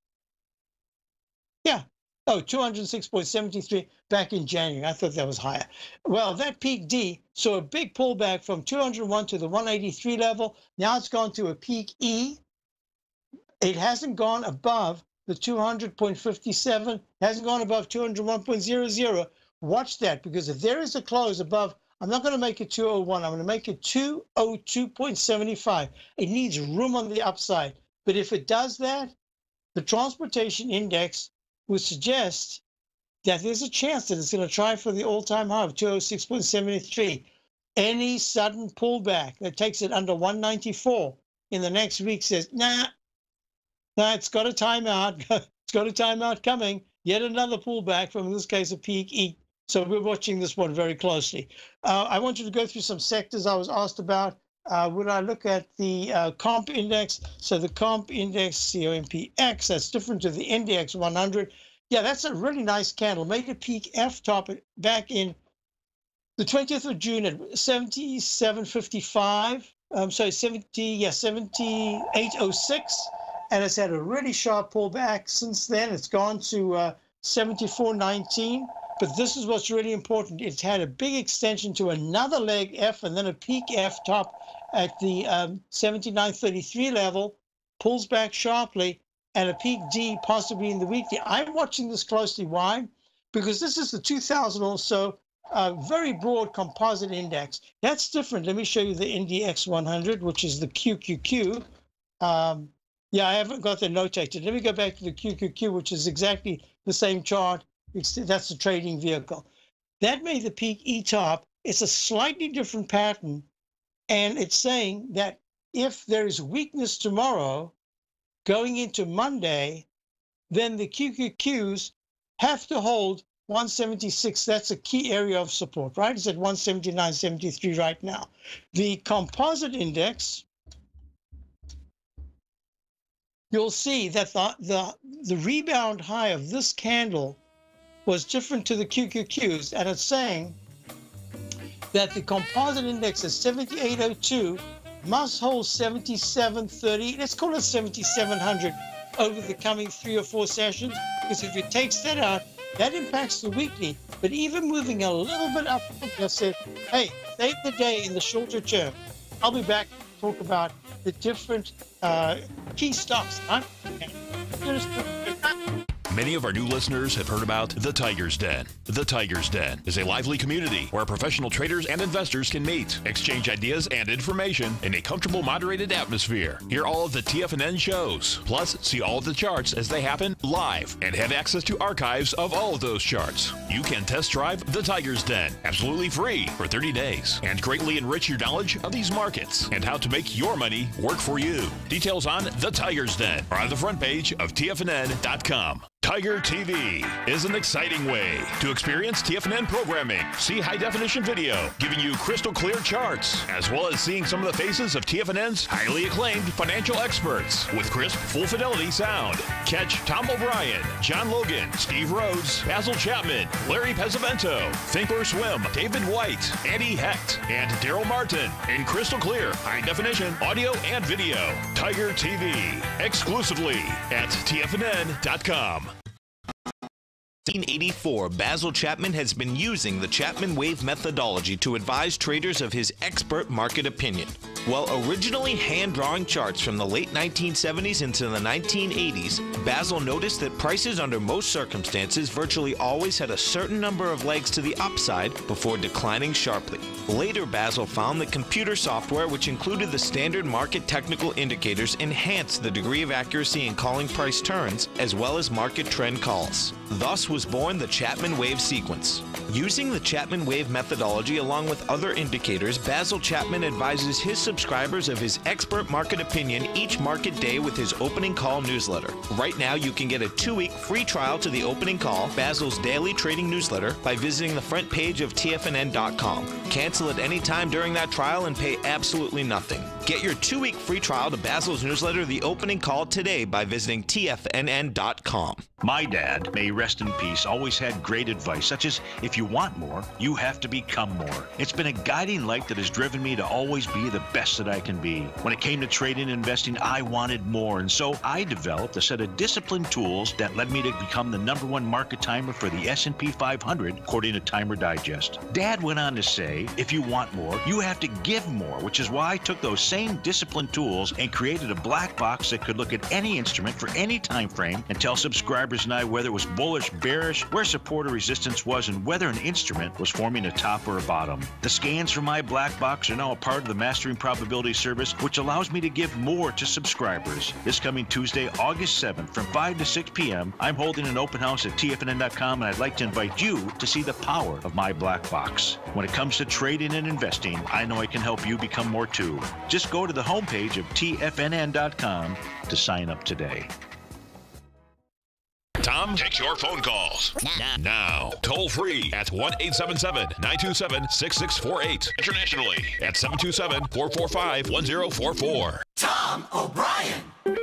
yeah, oh, two hundred six point seven three back in January. I thought that was higher. Well, that peak D saw a big pullback from two hundred one to the one eighty-three level. Now it's gone to a peak E. It hasn't gone above the two hundred point five seven, hasn't gone above two hundred one point zero zero. Watch that, because if there is a close above, I'm not going to make it two oh one. I'm going to make it two oh two point seven five. It needs room on the upside. But if it does that, the transportation index would suggest that there's a chance that it's going to try for the all-time high of two oh six point seven three. Any sudden pullback that takes it under one ninety-four in the next week says, nah, nah, it's got a timeout. It's got a timeout coming. Yet another pullback from, in this case, a peak E. So we're watching this one very closely. Uh, I want you to go through some sectors I was asked about. Uh, would I look at the uh, comp index? So the comp index, C O M P X, that's different to the index one hundred. Yeah, that's a really nice candle. Made a peak F top back in the twentieth of June at seventy-seven fifty-five. Um, sorry, seventy, yeah, seventy-eight oh six. And it's had a really sharp pullback since then. It's gone to uh, seventy-four nineteen. But this is what's really important. It's had a big extension to another leg F and then a peak F top at the um, seventy-nine thirty-three level, pulls back sharply, and a peak D possibly in the weekly. I'm watching this closely. Why? Because this is the two thousand or so a very broad composite index. That's different. Let me show you the Indy X one hundred, which is the Q Q Q. Um, yeah, I haven't got the notated. Let me go back to the Q Q Q, which is exactly the same chart. It's, that's the trading vehicle. That made the peak E-top. It's a slightly different pattern, and it's saying that if there is weakness tomorrow going into Monday, then the Q Q Qs have to hold one seventy-six. That's a key area of support, right? It's at one seventy-nine seventy-three right now. The composite index, you'll see that the, the, the rebound high of this candle was different to the Q Q Qs, and it's saying that the composite index is seventy-eight oh two, must hold seventy-seven thirty. Let's call it seventy-seven hundred over the coming three or four sessions, because if it takes that out, that impacts the weekly. But even moving a little bit up, I said, hey, save the day in the shorter term. I'll be back to talk about the different uh, key stocks. I'm Many of our new listeners have heard about The Tiger's Den. The Tiger's Den is a lively community where professional traders and investors can meet, exchange ideas and information in a comfortable, moderated atmosphere. Hear all of the T F N N shows, plus see all of the charts as they happen live and have access to archives of all of those charts. You can test drive The Tiger's Den absolutely free for thirty days and greatly enrich your knowledge of these markets and how to make your money work for you. Details on The Tiger's Den are on the front page of T F N N dot com. Tiger T V is an exciting way to experience T F N N programming. See high-definition video giving you crystal clear charts, as well as seeing some of the faces of T F N N's highly acclaimed financial experts with crisp, full-fidelity sound. Catch Tom O'Brien, John Logan, Steve Rhodes, Basil Chapman, Larry Pesavento, Think or Swim, David White, Andy Hecht, and Daryl Martin in crystal clear, high-definition audio and video. Tiger T V, exclusively at T F N N dot com. nineteen eighty-four, Basil Chapman has been using the Chapman Wave methodology to advise traders of his expert market opinion. While originally hand-drawing charts from the late nineteen seventies into the nineteen eighties, Basil noticed that prices under most circumstances virtually always had a certain number of legs to the upside before declining sharply. Later, Basil found that computer software, which included the standard market technical indicators, enhanced the degree of accuracy in calling price turns, as well as market trend calls. Thus was born the Chapman Wave sequence. Using the Chapman Wave methodology along with other indicators, Basil Chapman advises his subscribers of his expert market opinion each market day with his opening call newsletter. Right now, you can get a two-week free trial to the opening call, Basil's daily trading newsletter, by visiting the front page of T F N N dot com. Cancel at any time during that trial and pay absolutely nothing. Get your two-week free trial to Basil's newsletter, The Opening Call, today by visiting T F N N dot com. My dad, may he rest in peace, always had great advice, such as, if you want more, you have to become more. It's been a guiding light that has driven me to always be the best that I can be. When it came to trading and investing, I wanted more, and so I developed a set of disciplined tools that led me to become the number one market timer for the S and P five hundred, according to Timer Digest. Dad went on to say, if you want more, you have to give more, which is why I took those same disciplined tools and created a black box that could look at any instrument for any time frame and tell subscribers and I whether it was bullish, bearish, where support or resistance was, and whether an instrument was forming a top or a bottom. The scans from my black box are now a part of the Mastering Probability service, which allows me to give more to subscribers. This coming Tuesday, August seventh, from five to six p m, I'm holding an open house at T F N N dot com, and I'd like to invite you to see the power of my black box. When it comes to trading and investing, I know I can help you become more too. Just go to the homepage of T F N N dot com to sign up today. Tom takes your phone calls now, now. Toll free at one eight seven seven, nine two seven, six six four eight. Internationally at seven two seven, four four five, one zero four four. Tom O'Brien.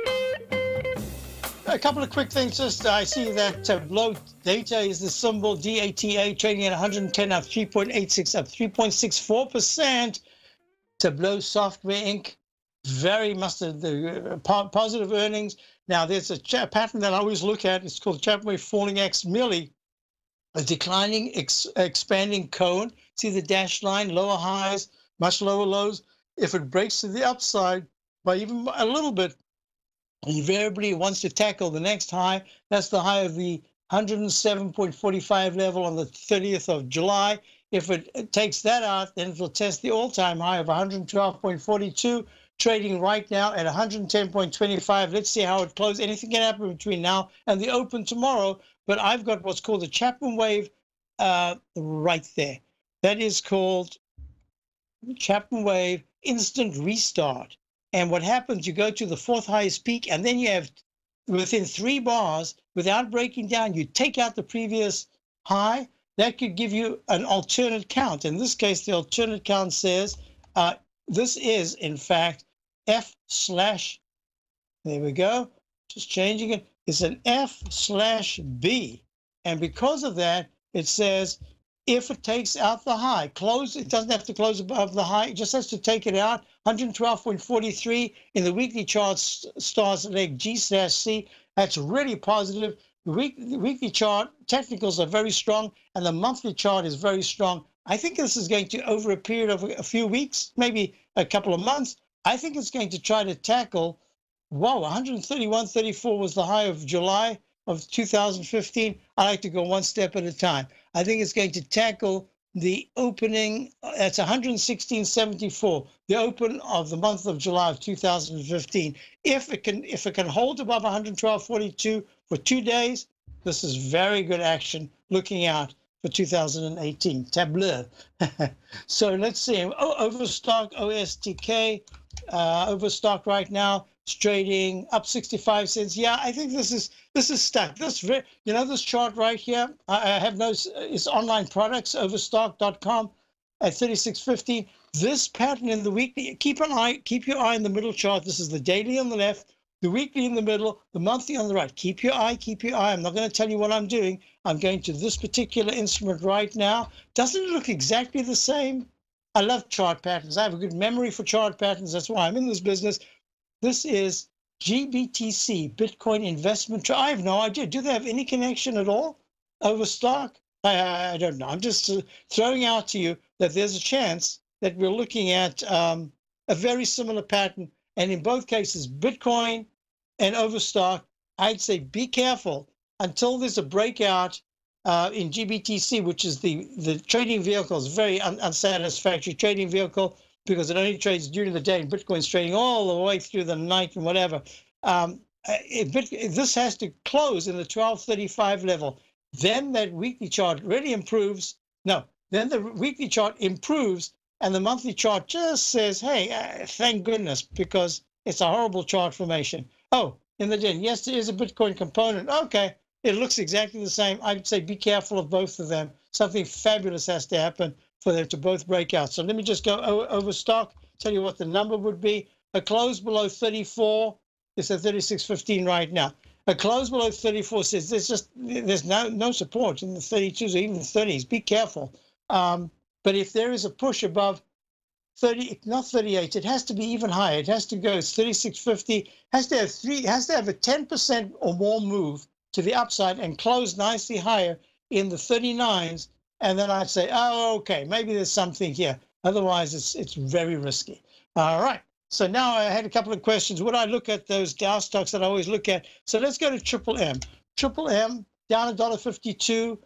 A couple of quick things. Just I see that Tableau data is the symbol D A T A trading at one hundred ten, up three point eight six, up three point six four percent. Tableau Software Incorporated, very much the, the uh, positive earnings. Now, there's a cha- pattern that I always look at. It's called Chapman Wave Falling X Milli, a declining, ex- expanding cone. See the dashed line, lower highs, much lower lows. If it breaks to the upside by even a little bit, invariably it wants to tackle the next high. That's the high of the one hundred seven point four five level on the thirtieth of July. If it takes that out, then it will test the all-time high of one hundred twelve point four two, trading right now at one hundred ten point two five. Let's see how it closes. Anything can happen between now and the open tomorrow, but I've got what's called the Chapman wave uh, right there. That is called Chapman wave instant restart. And what happens, you go to the fourth highest peak, and then you have, within three bars, without breaking down, you take out the previous high. That could give you an alternate count. In this case, the alternate count says uh, this is, in fact, F slash, there we go, just changing it. It's an F slash B. And because of that, it says if it takes out the high, close, it doesn't have to close above the high, it just has to take it out. one hundred twelve point four three in the weekly chart, stars leg G slash C. That's really positive. The, week, the weekly chart technicals are very strong, and the monthly chart is very strong. I think this is going to, over a period of a few weeks, maybe a couple of months, I think it's going to try to tackle, whoa, one hundred thirty-one point three four was the high of July of two thousand fifteen. I like to go one step at a time. I think it's going to tackle the opening, that's one hundred sixteen point seven four, the open of the month of July of two thousand fifteen. If it can, if it can hold above one hundred twelve point four two for two days, this is very good action looking out for two thousand eighteen. Tableau. So let's see. Oh, Overstock, O S T K, uh, Overstock right now is trading up sixty-five cents. Yeah, I think this is this is stuck. This, you know, this chart right here. I, I have no. It's online products, overstock dot com at thirty-six fifty. This pattern in the weekly. Keep an eye. Keep your eye in the middle chart. This is the daily on the left, the weekly in the middle, the monthly on the right. Keep your eye. Keep your eye. I'm not going to tell you what I'm doing. I'm going to this particular instrument right now. Doesn't it look exactly the same? I love chart patterns. I have a good memory for chart patterns. That's why I'm in this business. This is G B T C, Bitcoin Investment. I have no idea. Do they have any connection at all? Overstock? I, I don't know. I'm just uh, throwing out to you that there's a chance that we're looking at um, a very similar pattern. And in both cases, Bitcoin and Overstock, I'd say be careful until there's a breakout uh, in G B T C, which is the, the trading vehicle, is very un unsatisfactory trading vehicle because it only trades during the day and Bitcoin's trading all the way through the night and whatever. Um, if, if this has to close in the twelve thirty-five level, then that weekly chart really improves. No, then the weekly chart improves and the monthly chart just says, hey, uh, thank goodness, because it's a horrible chart formation. Oh, in the den, yes, there is a Bitcoin component. Okay, it looks exactly the same. I'd say be careful of both of them. Something fabulous has to happen for them to both break out. So let me just go over stock, tell you what the number would be. A close below thirty-four is at thirty-six fifteen right now. A close below thirty-four says there's just there's no no support in the thirty-twos or even the thirties. Be careful. Um, but if there is a push above thirty, not thirty-eight, it has to be even higher. It has to go thirty-six fifty. Has to have three. Has to have a ten percent or more move to the upside and close nicely higher in the thirty-nines. And then I'd say, oh, okay, maybe there's something here. Otherwise, it's it's very risky. All right. So now I had a couple of questions. Would I look at those Dow stocks that I always look at? So let's go to Triple M. Triple M down a dollar fifty-two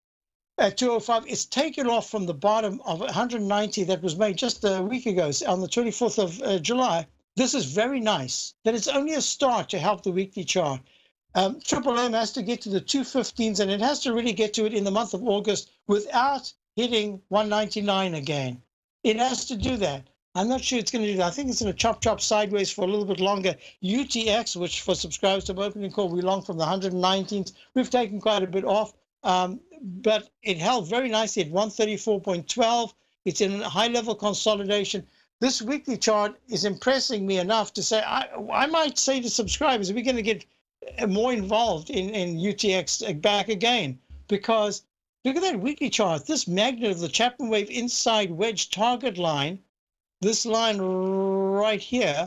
at two oh five. It's taken off from the bottom of one hundred ninety that was made just a week ago on the twenty-fourth of uh, July. This is very nice. That it's only a start to help the weekly chart. Um, Triple M has to get to the two fifteens, and it has to really get to it in the month of August without hitting one ninety-nine again. It has to do that. I'm not sure it's going to do that. I think it's going to chop, chop sideways for a little bit longer. U T X, which for subscribers to opening call, we long from the one nineteens. We've taken quite a bit off, um, but it held very nicely at one thirty-four point one two. It's in a high-level consolidation. This weekly chart is impressing me enough to say, I, I might say to subscribers, we're going to get more involved in, in U T X back again, because look at that weekly chart. This magnet of the Chapman wave inside wedge target line, this line right here,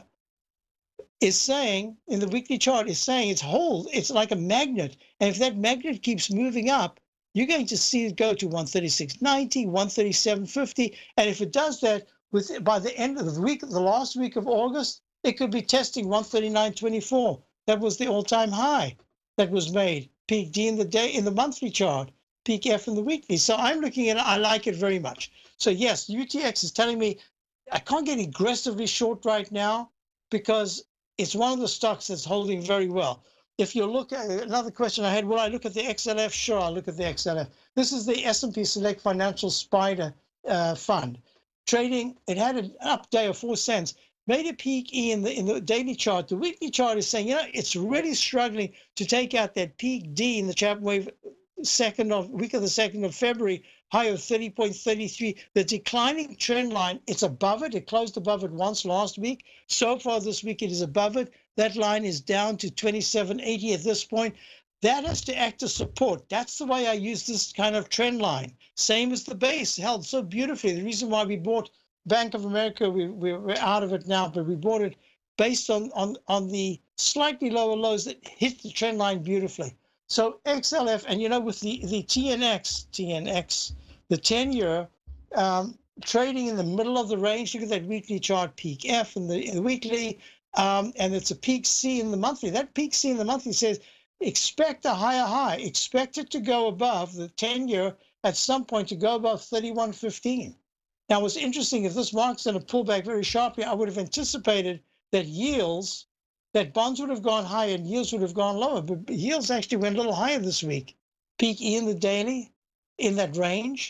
is saying, in the weekly chart, is saying it's hold. It's like a magnet. And if that magnet keeps moving up, you're going to see it go to one thirty-six ninety, one thirty-seven fifty. And if it does that, with by the end of the week, the last week of August, it could be testing one thirty-nine twenty-four. That was the all-time high that was made, peak D in the day in the monthly chart. peak F in the weekly. So I'm looking at it. I like it very much. So yes, U T X is telling me I can't get aggressively short right now because it's one of the stocks that's holding very well. If you look at another question I had, will I look at the X L F? Sure, I'll look at the X L F. This is the S and P Select Financial Spider uh, Fund. Trading, it had an up day of four cents, made a peak E in the in the daily chart. The weekly chart is saying, you know, it's really struggling to take out that peak D in the Chapman Wave second of week of the second of February, high of thirty point three three. The declining trend line, it's above it. It closed above it once last week. So far this week, it is above it. That line is down to twenty-seven eighty at this point. That has to act as support. That's the way I use this kind of trend line. Same as the base, held so beautifully. The reason why we bought Bank of America, we, we're out of it now, but we bought it based on, on, on the slightly lower lows that hit the trend line beautifully. So X L F, and you know, with the, the T N X, T N X, the ten-year, um, trading in the middle of the range. Look at that weekly chart, peak F in the, in the weekly, um, and it's a peak C in the monthly. That peak C in the monthly says, expect a higher high. Expect it to go above the ten-year at some point, to go above thirty-one fifteen. Now, what's interesting, if this market's going to pull back very sharply, I would have anticipated that yields, that bonds would have gone higher and yields would have gone lower. But yields actually went a little higher this week. Peak E in the daily, in that range.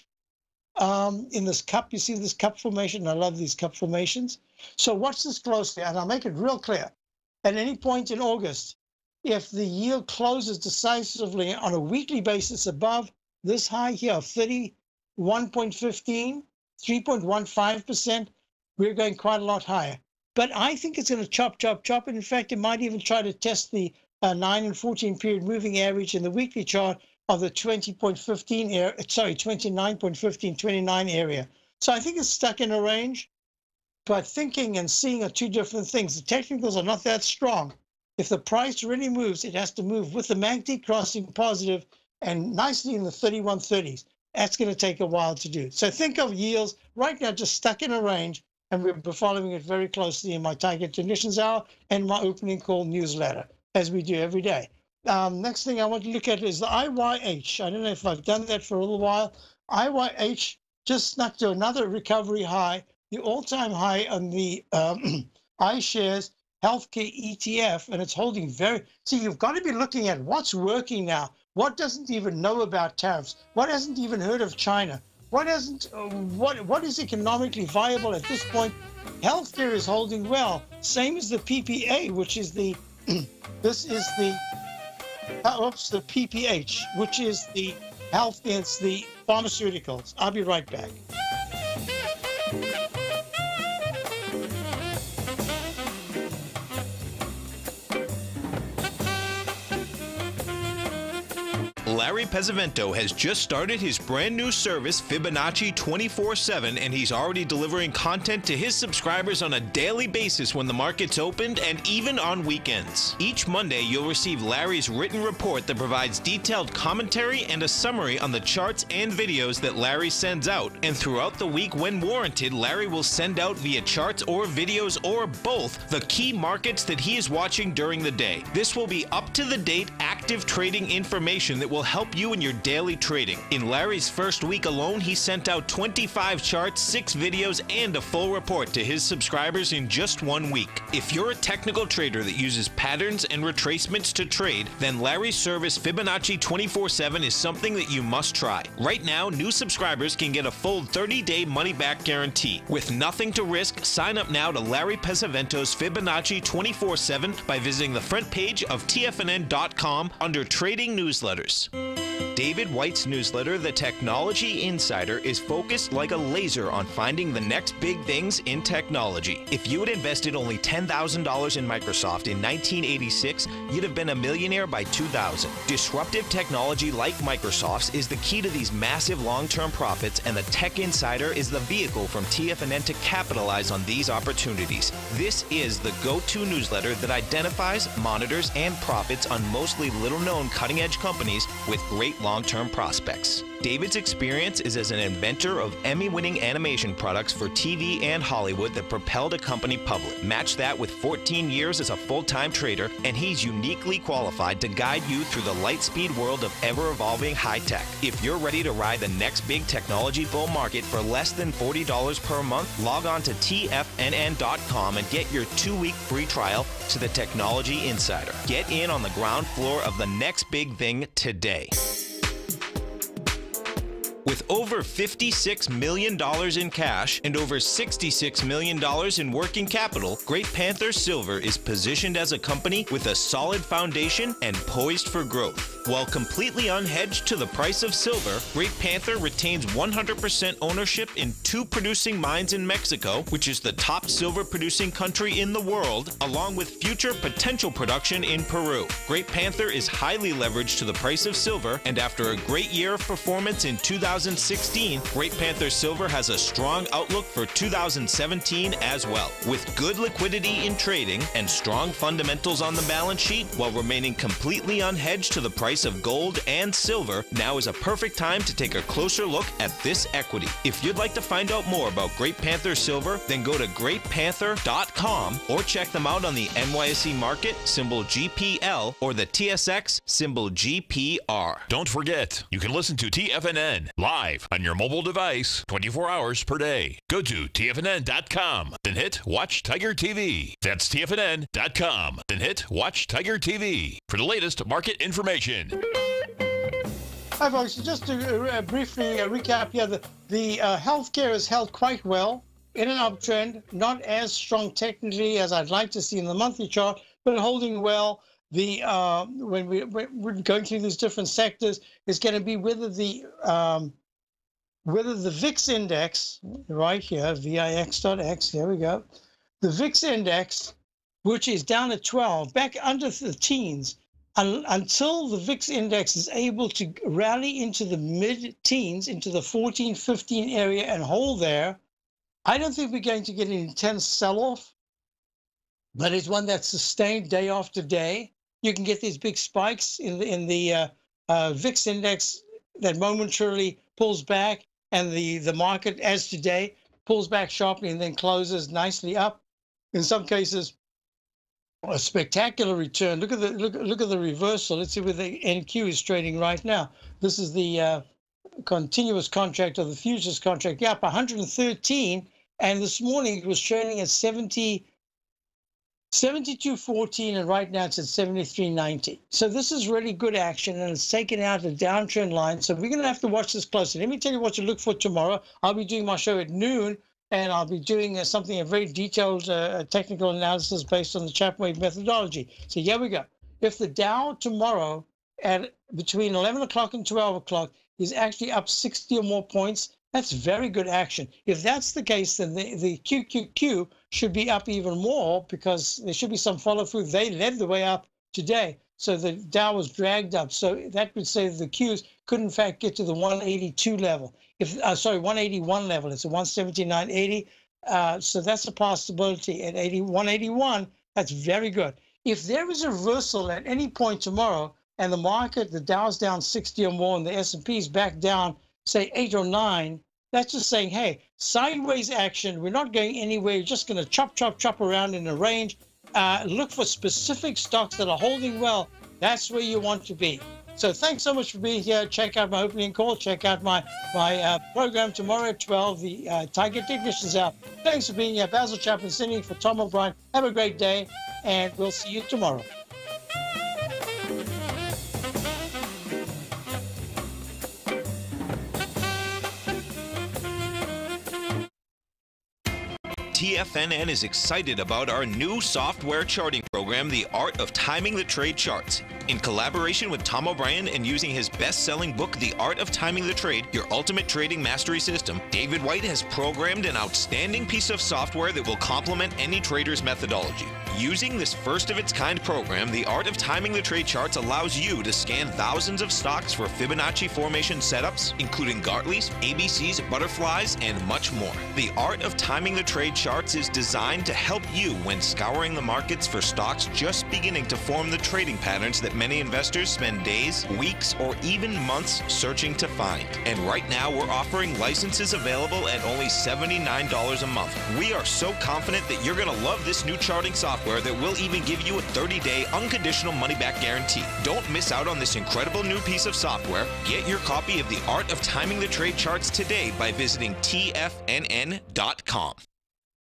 Um, in this cup, you see this cup formation. I love these cup formations. So watch this closely, and I'll make it real clear. At any point in August, if the yield closes decisively on a weekly basis above this high here of thirty-one point one five, three point one five percent, we're going quite a lot higher. But I think it's going to chop, chop, chop. And in fact, it might even try to test the uh, nine and fourteen period moving average in the weekly chart of the twenty point one five area, sorry, twenty-nine point one five, twenty-nine area. So I think it's stuck in a range, but thinking and seeing are two different things. The technicals are not that strong. If the price really moves, it has to move with the M A C D crossing positive and nicely in the thirty-one thirties. That's going to take a while to do. So think of yields right now just stuck in a range, and we're following it very closely in my Target Conditions Hour and my opening call newsletter, as we do every day. Um, next thing I want to look at is the I Y H. I don't know if I've done that for a little while. I Y H just snuck to another recovery high, the all-time high on the um, iShares Healthcare E T F, and it's holding very. See, you've got to be looking at what's working now. What doesn't even know about tariffs? What hasn't even heard of China? What hasn't? Uh, what what is economically viable at this point? Healthcare is holding well. Same as the P P A, which is the. This is the. Uh, oops, the P P H, which is the health. It's the pharmaceuticals. I'll be right back. Larry Pesavento has just started his brand new service, Fibonacci twenty-four seven, and he's already delivering content to his subscribers on a daily basis when the market's opened and even on weekends. Each Monday, you'll receive Larry's written report that provides detailed commentary and a summary on the charts and videos that Larry sends out. And throughout the week, when warranted, Larry will send out via charts or videos or both the key markets that he is watching during the day. This will be up-to-the-date, active trading information that will help you in your daily trading. In Larry's first week alone, he sent out twenty-five charts, six videos, and a full report to his subscribers in just one week. If you're a technical trader that uses patterns and retracements to trade, then Larry's service Fibonacci twenty-four seven is something that you must try. Right now, new subscribers can get a full thirty day money-back guarantee. With nothing to risk, sign up now to Larry Pesavento's Fibonacci twenty-four seven by visiting the front page of T F N N dot com under Trading Newsletters. David White's newsletter, The Technology Insider, is focused like a laser on finding the next big things in technology. If you had invested only ten thousand dollars in Microsoft in nineteen eighty-six, you'd have been a millionaire by two thousand. Disruptive technology like Microsoft's is the key to these massive long-term profits, and the Tech Insider is the vehicle from T F N N to capitalize on these opportunities. This is the go-to newsletter that identifies, monitors, and profits on mostly little-known cutting-edge companies with great long-term prospects. David's experience is as an inventor of Emmy-winning animation products for T V and Hollywood that propelled a company public. Match that with fourteen years as a full-time trader, and he's uniquely qualified to guide you through the light-speed world of ever-evolving high-tech. If you're ready to ride the next big technology bull market for less than forty dollars per month, log on to T F N N dot com and get your two-week free trial to the Technology Insider. Get in on the ground floor of the next big thing today. With over fifty-six million dollars in cash and over sixty-six million dollars in working capital, Great Panther Silver is positioned as a company with a solid foundation and poised for growth. While completely unhedged to the price of silver, Great Panther retains one hundred percent ownership in two producing mines in Mexico, which is the top silver producing country in the world, along with future potential production in Peru. Great Panther is highly leveraged to the price of silver, and after a great year of performance in two thousand sixteen, Great Panther Silver has a strong outlook for two thousand seventeen as well. With good liquidity in trading and strong fundamentals on the balance sheet, while remaining completely unhedged to the price of gold and silver, now is a perfect time to take a closer look at this equity. If you'd like to find out more about Great Panther Silver, then go to great panther dot com or check them out on the N Y S E market, symbol G P L, or the T S X, symbol G P R. Don't forget, you can listen to T F N N live on your mobile device twenty-four hours per day. Go to T F N N dot com, then hit Watch Tiger T V. That's T F N N dot com, then hit Watch Tiger T V for the latest market information. Hi, folks. Just to uh, briefly uh, recap here, the, the uh, healthcare is held quite well in an uptrend, not as strong technically as I'd like to see in the monthly chart, but holding well. The uh, when we we're going through these different sectors, is going to be whether the um, whether the V I X index right here, V I X dot X, there we go, the V I X index, which is down at twelve, back under the teens, un until the V I X index is able to rally into the mid-teens, into the fourteen, fifteen area and hold there. I don't think we're going to get an intense sell-off, but it's one that's sustained day after day. You can get these big spikes in the in the uh, uh, V I X index that momentarily pulls back, and the the market, as today, pulls back sharply and then closes nicely up. In some cases, a spectacular return. Look at the look look at the reversal. Let's see where the N Q is trading right now. This is the uh, continuous contract, or the futures contract. Yeah, up one hundred thirteen, and this morning it was trading at seventy. seventy-two fourteen, and right now it's at seventy-three ninety. So this is really good action, and it's taken out a downtrend line. So we're going to have to watch this closely. Let me tell you what to look for tomorrow. I'll be doing my show at noon, and I'll be doing uh, something, a very detailed uh, technical analysis based on the Chapman Wave methodology. So here we go. If the Dow tomorrow at between eleven o'clock and twelve o'clock is actually up sixty or more points, that's very good action. If that's the case, then the, the Q Q Q should be up even more, because there should be some follow-through. They led the way up today, so the Dow was dragged up. So that would say that the Qs could, in fact, get to the one eighty-two level. If uh, sorry, one eighty-one level. It's a one seventy-nine eighty. Uh, so that's a possibility. At eighty, one eighty-one, that's very good. If there is a reversal at any point tomorrow, and the market, the Dow's down sixty or more, and the S and P's back down, say eight or nine, that's just saying, hey, sideways action. We're not going anywhere. You're just going to chop, chop, chop around in a range. Uh, look for specific stocks that are holding well. That's where you want to be. So thanks so much for being here. Check out my opening call. Check out my my uh, program tomorrow at twelve. The uh, Tiger Technician's out. Thanks for being here. Basil Chapman sitting for Tom O'Brien. Have a great day, and we'll see you tomorrow. T F N N is excited about our new software charting program, The Art of Timing the Trade Charts. In collaboration with Tom O'Brien and using his best-selling book, The Art of Timing the Trade, Your Ultimate Trading Mastery System, David White has programmed an outstanding piece of software that will complement any trader's methodology. Using this first-of-its-kind program, the Art of Timing the Trade Charts allows you to scan thousands of stocks for Fibonacci formation setups, including Gartley's, A B C's, butterflies, and much more. The Art of Timing the Trade Charts is designed to help you when scouring the markets for stocks just beginning to form the trading patterns that many investors spend days, weeks, or even months searching to find. And right now, we're offering licenses available at only seventy-nine dollars a month. We are so confident that you're going to love this new charting software that will even give you a thirty-day unconditional money-back guarantee. Don't miss out on this incredible new piece of software. Get your copy of The Art of Timing the Trade Charts today by visiting T F N N dot com.